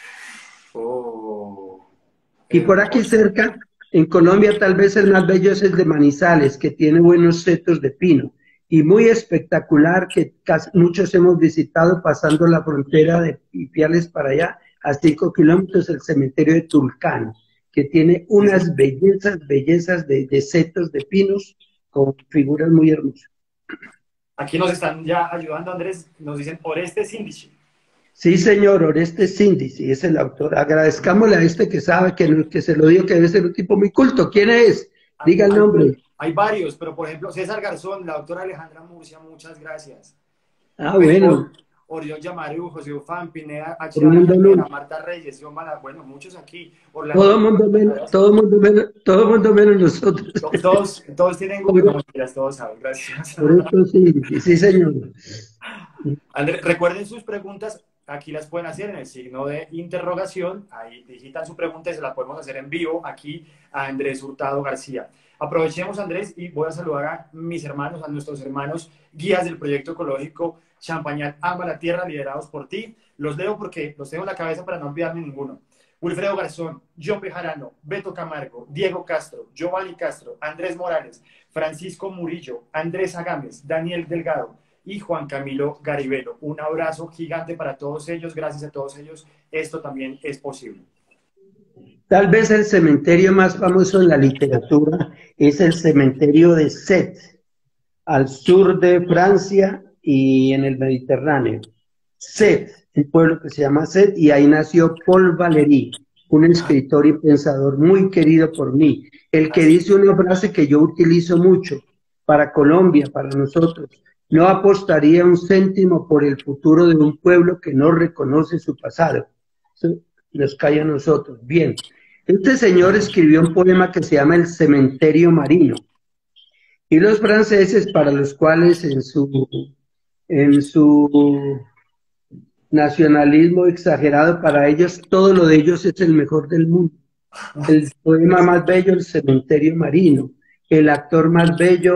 Y por aquí cerca, en Colombia tal vez el más bello es el de Manizales, que tiene buenos setos de pino. Y muy espectacular, que muchos hemos visitado pasando la frontera de Ipiales para allá, a 5 kilómetros, el cementerio de Tulcán, que tiene unas bellezas de setos de pinos con figuras muy hermosas. Aquí nos están ya ayudando, Andrés, nos dicen Orestes Índice. Sí, señor, Orestes Índice es el autor. Agradezcámosle a este que sabe que se lo digo, que debe ser un tipo muy culto. ¿Quién es? Diga el nombre. Hay varios, pero por ejemplo, César Garzón, la doctora Alejandra Murcia, muchas gracias. Ah, bueno. Orión Yamarú, José Ufán, Pineda, H. Marta Reyes, bueno, muchos aquí. Orlando, todo mundo menos nosotros. Todos tienen Google, todos saben, gracias. Por eso sí, señor. Andrés, recuerden sus preguntas, aquí las pueden hacer en el signo de interrogación, ahí digitan su pregunta y se la podemos hacer en vivo aquí a Andrés Hurtado García. Aprovechemos, Andrés, y voy a saludar a mis hermanos, a nuestros hermanos guías del proyecto ecológico Champañat Ama la Tierra, liderados por ti. Los leo porque los tengo en la cabeza para no olvidarme ninguno. Wilfredo Garzón, John Bejarano, Beto Camargo, Diego Castro, Giovanni Castro, Andrés Morales, Francisco Murillo, Andrés Agames, Daniel Delgado y Juan Camilo Garibelo. Un abrazo gigante para todos ellos. Gracias a todos ellos, esto también es posible. Tal vez el cementerio más famoso en la literatura es el cementerio de Sète, al sur de Francia y en el Mediterráneo. Sète, un pueblo que se llama Sète, y ahí nació Paul Valéry, un escritor y pensador muy querido por mí, el que dice una frase que yo utilizo mucho para Colombia, para nosotros: no apostaría un céntimo por el futuro de un pueblo que no reconoce su pasado. Eso nos cae a nosotros. Bien, este señor escribió un poema que se llama El cementerio marino. Y los franceses, para los cuales en su nacionalismo exagerado, para ellos todo lo de ellos es el mejor del mundo. El poema más bello, El cementerio marino. El actor más bello,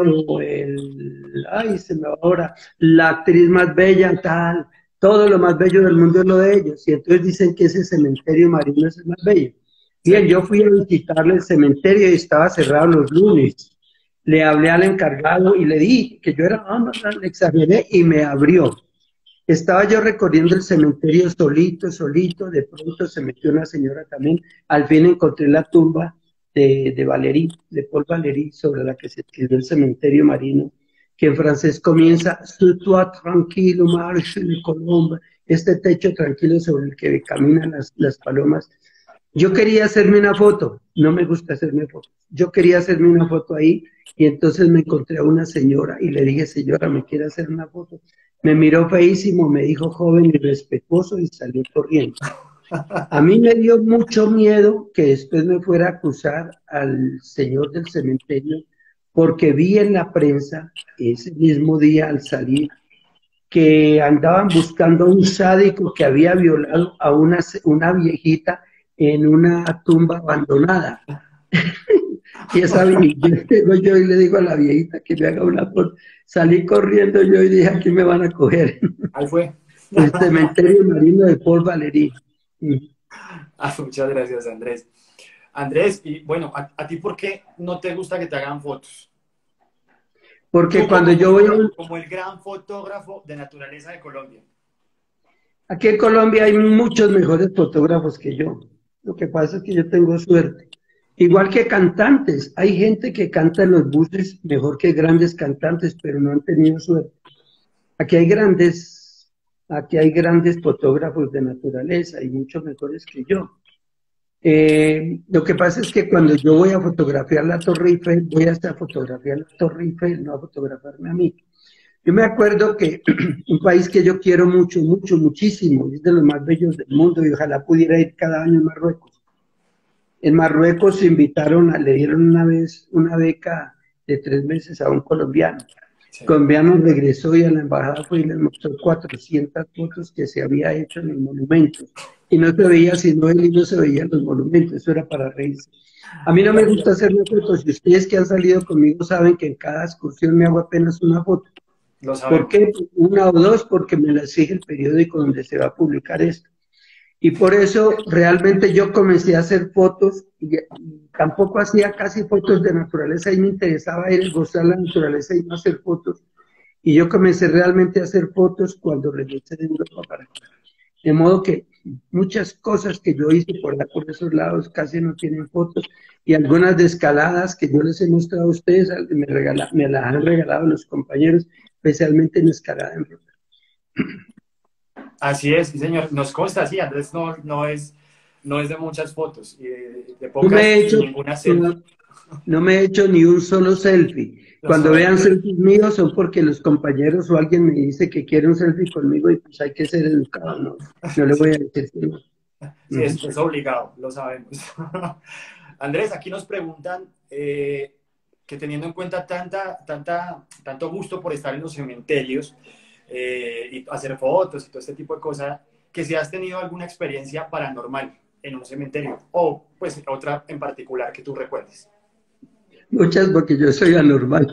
ay, se me va ahora, la actriz más bella, tal. Todo lo más bello del mundo es lo de ellos. Y entonces dicen que ese cementerio marino es el más bello. Bien, yo fui a visitarle el cementerio y estaba cerrado los lunes. Le hablé al encargado y le di que yo era, le exageré y me abrió. Estaba yo recorriendo el cementerio solito, de pronto se metió una señora también, al fin encontré la tumba de Valéry, de Paul Valéry, sobre la que se escribió el cementerio marino, que en francés comienza, "Ce toit tranquilo, marche de Colomba", este techo tranquilo sobre el que caminan las palomas. Yo quería hacerme una foto, no me gusta hacerme fotos, yo quería hacerme una foto ahí y entonces me encontré a una señora y le dije, señora, ¿me quiere hacer una foto? Me miró feísimo, me dijo joven y respetuoso y salió corriendo. A mí me dio mucho miedo que después me fuera a acusar al señor del cementerio porque vi en la prensa ese mismo día al salir que andaban buscando a un sádico que había violado a una viejita en una tumba abandonada. Y esa viejita, yo y le digo a la viejita que me haga una foto. Salí corriendo yo y dije, aquí me van a coger. Ahí fue. El cementerio marino de Paul Valéry. Muchas gracias, Andrés. Andrés, y bueno, ¿a ti por qué no te gusta que te hagan fotos? Porque Tú cuando yo voy a... como el gran fotógrafo de naturaleza de Colombia. Aquí en Colombia hay muchos mejores fotógrafos que yo. Lo que pasa es que yo tengo suerte. Igual que cantantes, hay gente que canta en los buses mejor que grandes cantantes, pero no han tenido suerte. Aquí hay grandes fotógrafos de naturaleza y muchos mejores que yo. Lo que pasa es que cuando yo voy a fotografiar la Torre Eiffel, voy hasta a fotografiar la Torre Eiffel, no a fotografiarme a mí. Yo me acuerdo que un país que yo quiero mucho, mucho, muchísimo, es de los más bellos del mundo y ojalá pudiera ir cada año a Marruecos. En Marruecos le dieron una vez una beca de 3 meses a un colombiano. Sí. El colombiano regresó y a la embajada fue y les mostró 400 fotos que se había hecho en los monumentos. Y no se veía sino él y no se veían los monumentos, eso era para reírse. A mí no me gusta hacerme fotos y ustedes que han salido conmigo saben que en cada excursión me hago apenas una foto. ¿Por qué? Una o dos, porque me la exige el periódico donde se va a publicar esto. Y por eso realmente yo comencé a hacer fotos y tampoco hacía casi fotos de naturaleza y me interesaba ir a gozar la naturaleza y no hacer fotos. Y yo comencé realmente a hacer fotos cuando regresé de Europa para acá. De modo que muchas cosas que yo hice por esos lados casi no tienen fotos y algunas de escaladas que yo les he mostrado a ustedes me las han regalado los compañeros, especialmente en escalada en ruta. Así es, sí, señor. Nos consta, sí, Andrés no es de muchas fotos, de pocas, ninguna selfie. No me he hecho ni un solo selfie. Cuando vean selfies míos son porque los compañeros o alguien me dice que quiere un selfie conmigo y pues hay que ser educado, no le voy a decir que no. Sí, es obligado, lo sabemos. Andrés, aquí nos preguntan que teniendo en cuenta tanto gusto por estar en los cementerios y hacer fotos y todo este tipo de cosas, que si has tenido alguna experiencia paranormal en un cementerio o pues otra en particular que tú recuerdes. Muchas, porque yo soy anormal.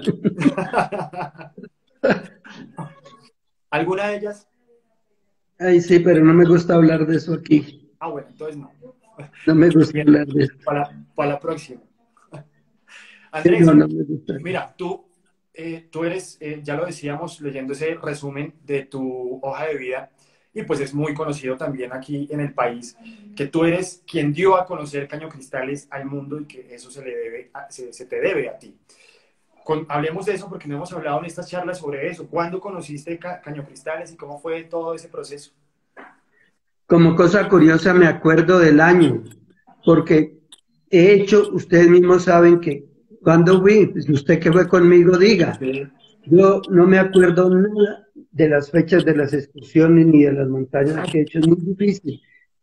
¿Alguna de ellas? Ay, sí, pero no me gusta hablar de eso aquí. Ah, bueno, entonces no. No me gusta hablar de eso. Para la próxima. Andrés, no me gusta. Mira, tú eres, ya lo decíamos, leyendo ese resumen de tu hoja de vida, y pues es muy conocido también aquí en el país, que tú eres quien dio a conocer Cañocristales al mundo y que eso se te debe a ti. Hablemos de eso porque no hemos hablado en estas charlas sobre eso. ¿Cuándo conociste Cañocristales y cómo fue todo ese proceso? Como cosa curiosa me acuerdo del año, porque he hecho, ustedes mismos saben que cuando fui, pues usted que fue conmigo diga, sí. Yo no me acuerdo nada de las fechas de las excursiones ni de las montañas que he hecho, es muy difícil.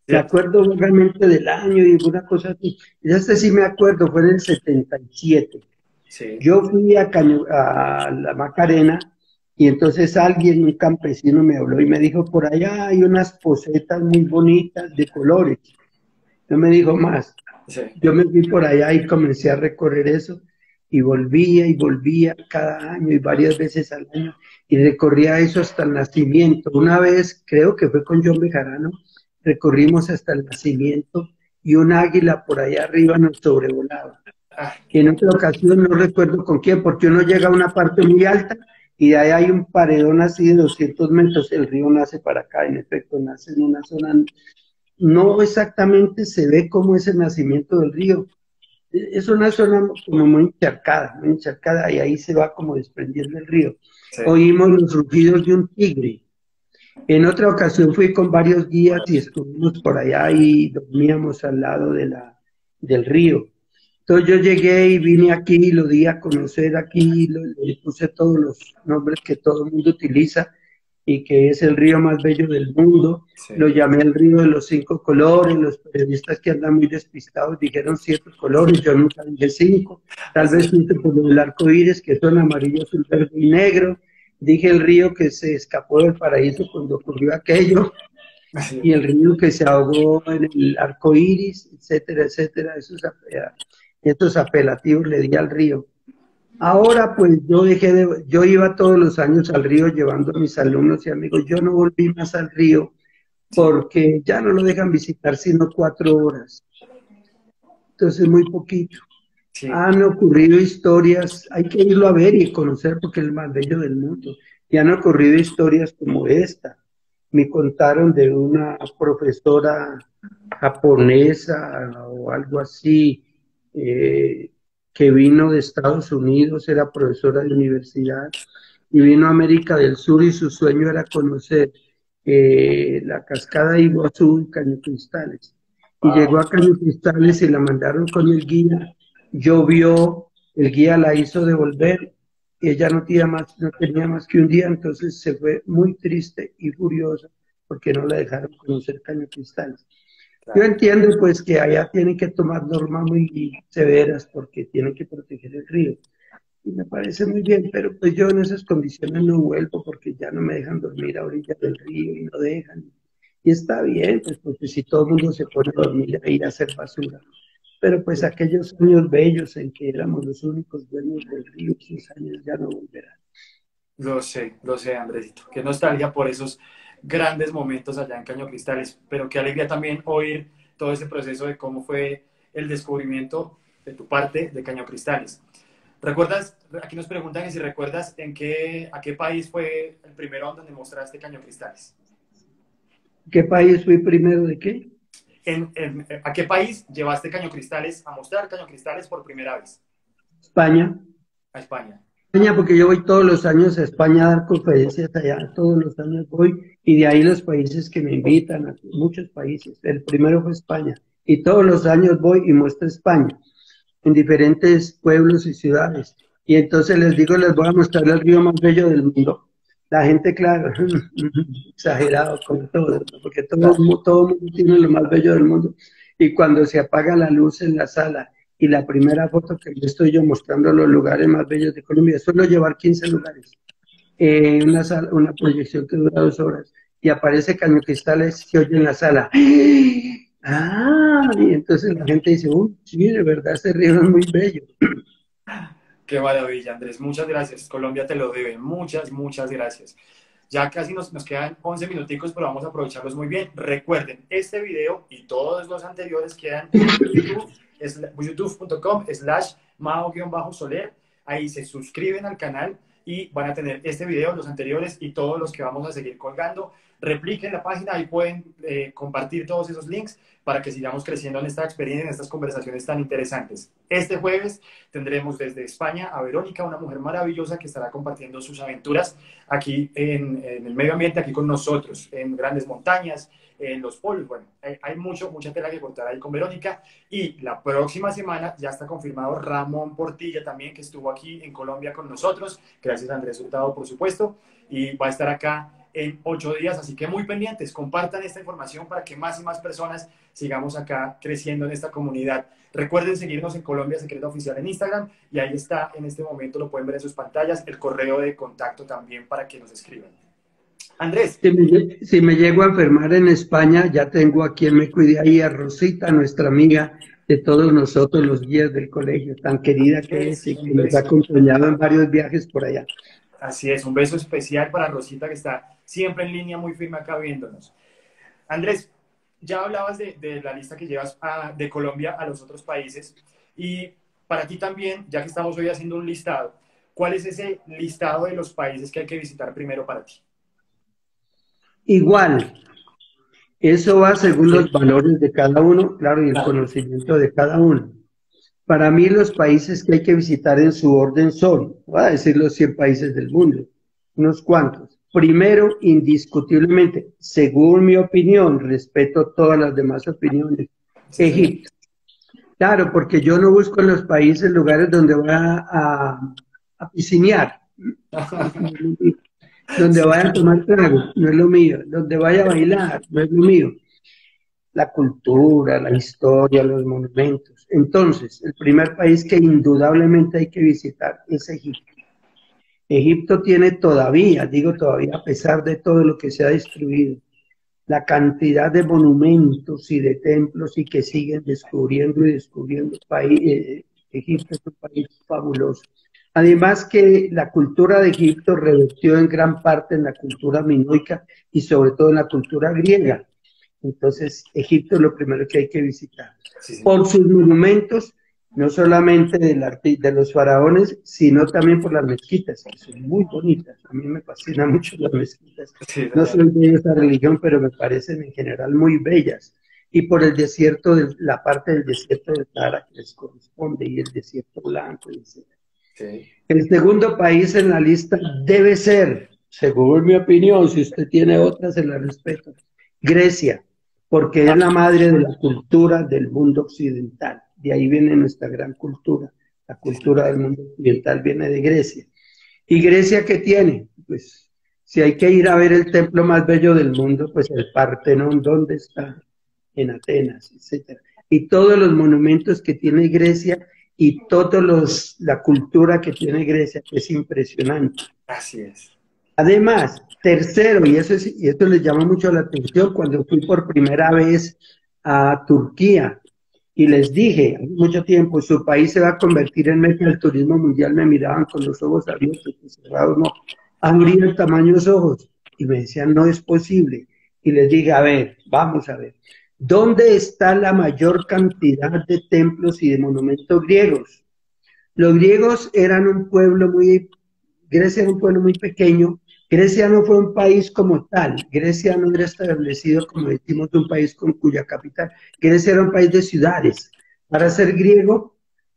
Me ¿cierto? acuerdo vagamente del año y una cosa así. Este sí me acuerdo, fue en el 77. Sí, Yo fui a la Macarena y entonces alguien, un campesino, me habló y me dijo, por allá hay unas posetas muy bonitas de colores. No me dijo más. sí. Yo me fui por allá y comencé a recorrer eso y volvía cada año y varias veces al año y recorría eso hasta el nacimiento. Una vez, creo que fue con John Bejarano, recorrimos hasta el nacimiento y un águila por allá arriba nos sobrevolaba. Ah, Y qué en otra bonito. ocasión no recuerdo con quién, porque uno llega a una parte muy alta y de ahí hay un paredón así de 200 metros, el río nace para acá, en efecto, nace en una zona, no exactamente se ve cómo es el nacimiento del río, es una zona como muy encharcada, y ahí se va como desprendiendo el río. Sí, Oímos los rugidos de un tigre. En otra ocasión fui con varios guías y estuvimos por allá y dormíamos al lado del río. Entonces yo llegué y vine aquí y lo di a conocer aquí, le puse todos los nombres que todo el mundo utiliza y que es el río más bello del mundo. Lo sí. llamé el río de los 5 colores. Los periodistas que andan muy despistados dijeron 7 colores, yo nunca dije 5. Tal Así vez 5 por el arco iris, que son amarillo, azul, verde y negro. Dije el río que se escapó del paraíso cuando ocurrió aquello así y el río que se ahogó en el arco iris, etcétera, etcétera. Estos apelativos le di al río. Ahora pues yo iba todos los años al río llevando a mis alumnos y amigos. Yo no volví más al río sí, porque ya no lo dejan visitar sino 4 horas. Entonces muy poquito. sí. Han ocurrido historias, hay que irlo a ver y conocer porque es el más bello del mundo. Y han ocurrido historias como esta. Me contaron de una profesora japonesa o algo así, eh, que vino de Estados Unidos, era profesora de universidad y vino a América del Sur y su sueño era conocer la cascada de Iguazú y Caño Cristales. Y llegó Wow. a Caño Cristales y la mandaron con el guía, llovió, el guía la hizo devolver, y ella no tenía más que un día, entonces se fue muy triste y furiosa porque no la dejaron conocer Caño Cristales. Yo Claro. entiendo pues que allá tienen que tomar normas muy severas porque tienen que proteger el río. Y me parece muy bien, pero pues yo en esas condiciones no vuelvo porque ya no me dejan dormir a orillas del río y no dejan. Y está bien, pues porque si todo el mundo se pone a dormir ahí a hacer basura. Pero pues Sí. aquellos años bellos en que éramos los únicos dueños del río, esos años ya no volverán. Lo sé, Andresito. Qué nostalgia por esos grandes momentos allá en Caño Cristales, pero qué alegría también oír todo ese proceso de cómo fue el descubrimiento de tu parte de Caño Cristales. ¿Recuerdas? Aquí nos preguntan que si recuerdas a qué país fue el primero donde mostraste Caño Cristales. ¿Qué país fui primero de qué? ¿A qué país llevaste Caño Cristales a mostrar Caño Cristales por primera vez? España. A España. España, porque yo voy todos los años a España a dar conferencias allá, todos los años voy, y de ahí los países que me invitan, a muchos países. El primero fue España, y todos los años voy y muestro España, en diferentes pueblos y ciudades. Y entonces les digo, les voy a mostrar el río más bello del mundo. La gente, claro, exagerado con todo, ¿no? Porque Claro. todo mundo tiene lo más bello del mundo. Y cuando se apaga la luz en la sala y la primera foto que yo estoy yo mostrando los lugares más bellos de Colombia, suelo llevar 15 lugares, una proyección que dura 2 horas y aparece Caño Cristales, se oye en la sala. Ah, y entonces la gente dice, uy, sí, de verdad ese río es muy bello. Qué maravilla, Andrés. Muchas gracias. Colombia te lo debe. Muchas gracias. Ya casi nos quedan 11 minuticos, pero vamos a aprovecharlos muy bien. Recuerden, este video y todos los anteriores quedan en YouTube, es youtube.com/mao-soler. Ahí se suscriben al canal y van a tener este video, los anteriores y todos los que vamos a seguir colgando. Repliquen la página, ahí pueden compartir todos esos links para que sigamos creciendo en esta experiencia, en estas conversaciones tan interesantes. Este jueves tendremos desde España a Verónica, una mujer maravillosa que estará compartiendo sus aventuras aquí en el medio ambiente, aquí con nosotros, en grandes montañas, en los polos. Bueno, hay mucha tela que cortar ahí con Verónica. Y la próxima semana ya está confirmado Ramón Portilla también, que estuvo aquí en Colombia con nosotros. Gracias a Andrés Hurtado, por supuesto. Y va a estar acá en 8 días, así que muy pendientes, compartan esta información para que más y más personas sigamos acá creciendo en esta comunidad. Recuerden seguirnos en Colombia Secreta Oficial en Instagram y ahí está, en este momento lo pueden ver en sus pantallas, el correo de contacto también para que nos escriban. Andrés. Si me llego a enfermar en España, ya tengo a quien me cuide ahí, a Rosita, nuestra amiga de todos nosotros, los guías del colegio, tan querida que es y que nos ha acompañado en varios viajes por allá. Así es, un beso especial para Rosita que está siempre en línea, muy firme acá viéndonos. Andrés, ya hablabas de la lista que llevas de Colombia a los otros países y para ti también, ya que estamos hoy haciendo un listado, ¿cuál es ese listado de los países que hay que visitar primero para ti? Igual, eso va según los valores de cada uno, claro, y el conocimiento de cada uno. Para mí los países que hay que visitar en su orden son, voy a decir los 100 países del mundo, unos cuantos. Primero, indiscutiblemente, según mi opinión, respeto todas las demás opiniones, Egipto. Claro, porque yo no busco en los países lugares donde voy a piscinear, donde vaya a tomar trago, no es lo mío, donde vaya a bailar, no es lo mío. La cultura, la historia, los monumentos. Entonces, el primer país que indudablemente hay que visitar es Egipto. Egipto tiene todavía, digo todavía, a pesar de todo lo que se ha destruido, la cantidad de monumentos y de templos y que siguen descubriendo y descubriendo. Egipto es un país fabuloso. Además que la cultura de Egipto revirtió en gran parte en la cultura minoica y sobre todo en la cultura griega. Entonces, Egipto es lo primero que hay que visitar. Sí. Por sus monumentos, no solamente de los faraones, sino también por las mezquitas, que son muy bonitas. A mí me fascinan mucho las mezquitas. Sí, no soy de esa religión, pero me parecen en general muy bellas. Y por el desierto, la parte del desierto del Sahara que les corresponde, y el desierto blanco, etc. Sí. El segundo país en la lista debe ser, según mi opinión, si usted tiene otra, se la respeto, Grecia, porque es la madre de la cultura del mundo occidental. De ahí viene nuestra gran cultura. La cultura del mundo occidental viene de Grecia. ¿Y Grecia qué tiene? Pues si hay que ir a ver el templo más bello del mundo, pues el Partenón, ¿dónde está? En Atenas, etc. Y todos los monumentos que tiene Grecia y toda la cultura que tiene Grecia, que es impresionante. Así es. Además, tercero, y esto les llama mucho la atención, cuando fui por primera vez a Turquía y les dije, hace mucho tiempo, su país se va a convertir en meca del turismo mundial, me miraban con los ojos abiertos y cerrados, no, abrían el tamaño de los ojos y me decían, no es posible. Y les dije, a ver, vamos a ver, ¿dónde está la mayor cantidad de templos y de monumentos griegos? Los griegos eran un pueblo Grecia era un pueblo muy pequeño. Grecia no fue un país como tal. Grecia no era establecido, como decimos, un país con cuya capital. Grecia era un país de ciudades. Para ser griego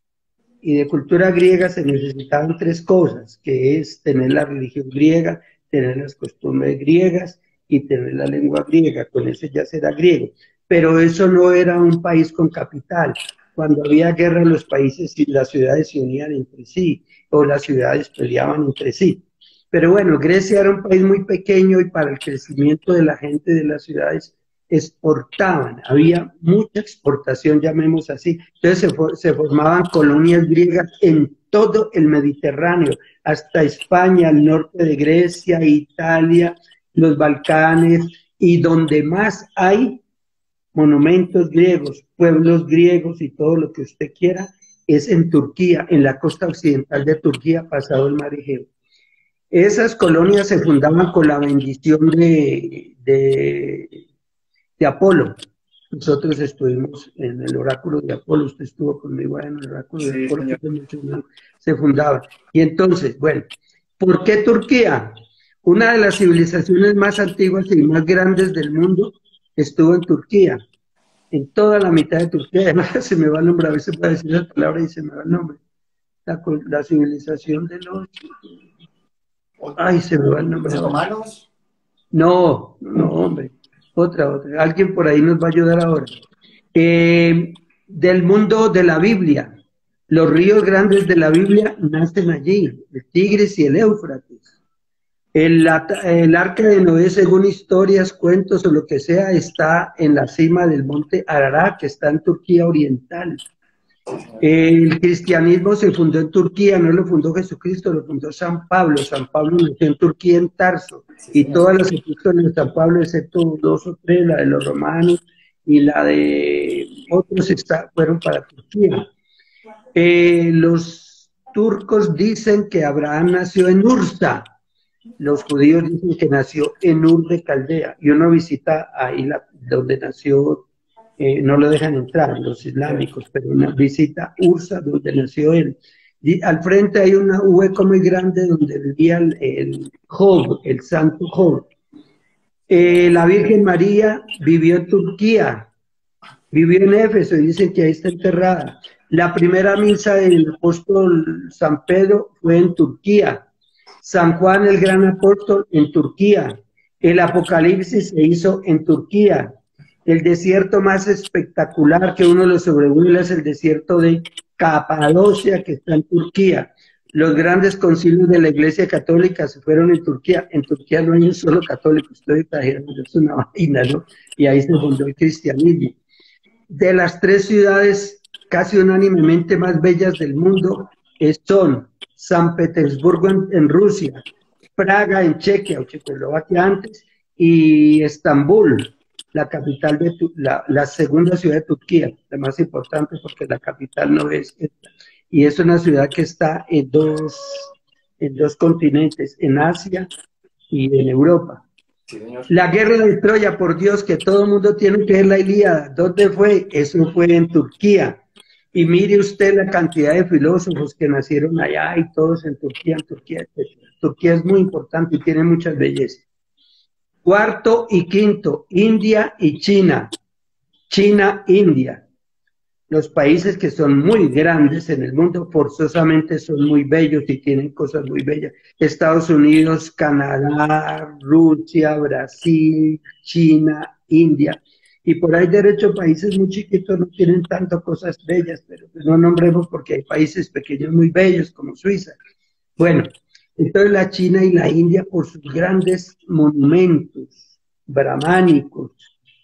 y de cultura griega se necesitaban 3 cosas, que es tener la religión griega, tener las costumbres griegas y tener la lengua griega. Con eso ya será griego. Pero eso no era un país con capital. Cuando había guerra, los países y las ciudades se unían entre sí, o las ciudades peleaban entre sí. Pero bueno, Grecia era un país muy pequeño y para el crecimiento de la gente de las ciudades exportaban, había mucha exportación, llamemos así. Entonces se formaban colonias griegas en todo el Mediterráneo, hasta España, el norte de Grecia, Italia, los Balcanes, y donde más hay monumentos griegos, pueblos griegos y todo lo que usted quiera, es en Turquía, en la costa occidental de Turquía, pasado el mar Egeo. Esas colonias se fundaban con la bendición de Apolo. Nosotros estuvimos en el oráculo de Apolo, usted estuvo conmigo en el oráculo de Apolo, se fundaba. Y entonces, bueno, ¿por qué Turquía? Una de las civilizaciones más antiguas y más grandes del mundo estuvo en Turquía, en toda la mitad de Turquía. Además, se me va el nombre, a veces puedo decir la palabra y se me va el nombre. La civilización de los... Ay, se me va el nombre. ¿Los romanos? No, hombre. Otra. Alguien por ahí nos va a ayudar ahora. Del mundo de la Biblia. Los ríos grandes de la Biblia nacen allí, el Tigris y el Éufrates. El arca de Noé, según historias, cuentos o lo que sea, está en la cima del monte Ararat, que está en Turquía Oriental. El cristianismo se fundó en Turquía, no lo fundó Jesucristo, lo fundó San Pablo. San Pablo nació en Turquía, en Tarso, Sí, y señor. todas las epístolas de San Pablo, excepto dos o tres, la de los romanos y la de otros, fueron para Turquía. Los turcos dicen que Abraham nació en Ursa, los judíos dicen que nació en Ur de Caldea, y uno visita ahí donde nació, no lo dejan entrar los islámicos, pero una visita Ursa donde nació él. Y al frente hay un hueco muy grande donde vivía el Job, el santo Job. La Virgen María vivió en Turquía, vivió en Éfeso y dicen que ahí está enterrada. La primera misa del apóstol San Pedro fue en Turquía. San Juan el gran apóstol en Turquía. El Apocalipsis se hizo en Turquía. El desierto más espectacular que uno lo sobrevuela es el desierto de Capadocia, que está en Turquía. Los grandes concilios de la Iglesia Católica se fueron en Turquía. En Turquía no hay un solo católico, estoy exagerando, es una vaina, ¿no? Y ahí se fundó el cristianismo. De las tres ciudades casi unánimemente más bellas del mundo son San Petersburgo en Rusia, Praga en Chequia o Checoslovaquia antes, y Estambul, la capital de la segunda ciudad de Turquía, la más importante porque la capital no es esta. Y es una ciudad que está en dos continentes, en Asia y en Europa. Sí, señor. La guerra de Troya, por Dios, que todo el mundo tiene que ver la Ilíada. ¿Dónde fue? Eso fue en Turquía. Y mire usted la cantidad de filósofos que nacieron allá y todos en Turquía, etc. Turquía es muy importante y tiene muchas bellezas. Cuarto y quinto, India y China. China, India. Los países que son muy grandes en el mundo forzosamente son muy bellos y tienen cosas muy bellas. Estados Unidos, Canadá, Rusia, Brasil, China, India. Y por ahí derecho países muy chiquitos no tienen tantas cosas bellas, pero pues no nombremos porque hay países pequeños muy bellos como Suiza. Bueno, entonces la China y la India por sus grandes monumentos brahmánicos,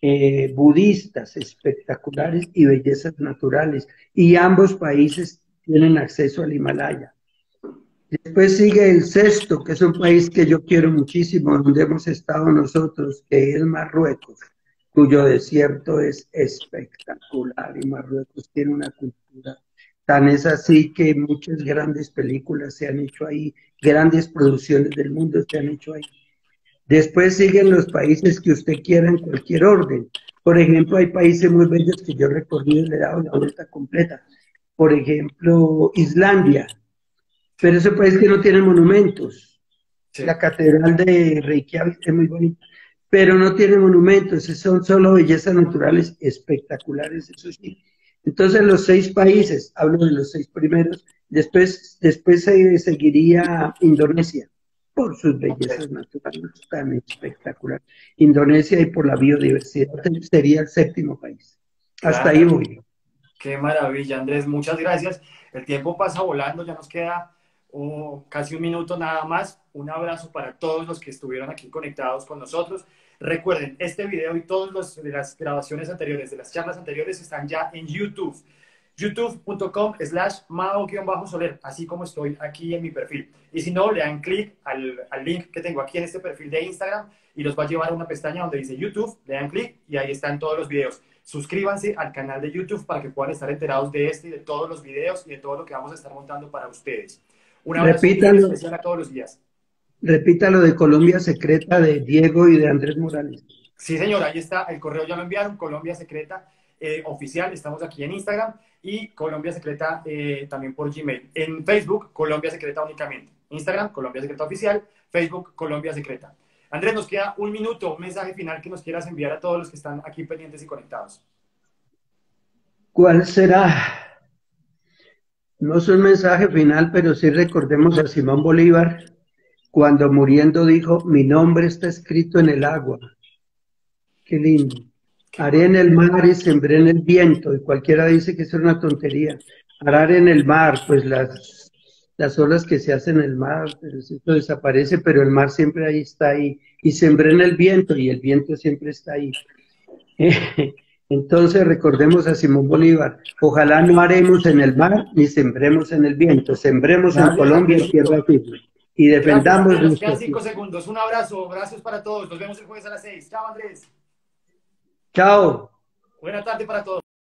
budistas espectaculares y bellezas naturales, y ambos países tienen acceso al Himalaya. Después sigue el sexto, que es un país que yo quiero muchísimo, donde hemos estado nosotros, que es Marruecos, cuyo desierto es espectacular, y Marruecos tiene una cultura tan es así que muchas grandes películas se han hecho ahí, grandes producciones del mundo se han hecho ahí. Después siguen los países que usted quiera en cualquier orden. Por ejemplo, hay países muy bellos que yo he recorrido y le he dado la vuelta completa. Por ejemplo, Islandia. Pero es un país que no tiene monumentos. Sí. La catedral de Reykjavik es muy bonita, pero no tiene monumentos. Son solo bellezas naturales espectaculares, eso sí. Entonces, los 6 países, hablo de los 6 primeros, después seguiría Indonesia por sus bellezas naturales tan espectaculares. Indonesia y por la biodiversidad sería el 7º país. Hasta claro. Ahí voy. Qué maravilla, Andrés, muchas gracias. El tiempo pasa volando, ya nos queda casi un minuto nada más. Un abrazo para todos los que estuvieron aquí conectados con nosotros. Recuerden, este video y todas de las grabaciones anteriores, de las charlas anteriores, están ya en YouTube. youtube.com/mao-soler, así como estoy aquí en mi perfil. Y si no, le dan clic al link que tengo aquí en este perfil de Instagram y los va a llevar a una pestaña donde dice YouTube, le dan clic y ahí están todos los videos. Suscríbanse al canal de YouTube para que puedan estar enterados de este y de todos los videos y de todo lo que vamos a estar montando para ustedes. Un abrazo especial a todos los días. Repita lo de Colombia Secreta de Diego y de Andrés Morales. Sí, señor, ahí está, el correo ya lo enviaron, Colombia Secreta oficial, estamos aquí en Instagram, y Colombia Secreta también por Gmail. En Facebook, Colombia Secreta únicamente. Instagram, Colombia Secreta oficial, Facebook, Colombia Secreta. Andrés, nos queda un minuto, un mensaje final que nos quieras enviar a todos los que están aquí pendientes y conectados. ¿Cuál será? No es un mensaje final, pero sí recordemos a Simón Bolívar, cuando muriendo dijo, mi nombre está escrito en el agua. Qué lindo. Haré en el mar y sembré en el viento, y cualquiera dice que eso es una tontería. Arar en el mar, pues las olas que se hacen en el mar, pero eso desaparece, pero el mar siempre ahí está ahí, y sembré en el viento, y el viento siempre está ahí. Entonces recordemos a Simón Bolívar, ojalá no haremos en el mar ni sembremos en el viento, sembremos en Dale, Colombia en tierra Andresito. firme y Gracias, defendamos Andrés. Nos nuestra quedan cinco tierra. segundos. Un abrazo. Abrazos para todos. Nos vemos el jueves a las 6. Chao, Andrés. Chao. Buena tarde para todos.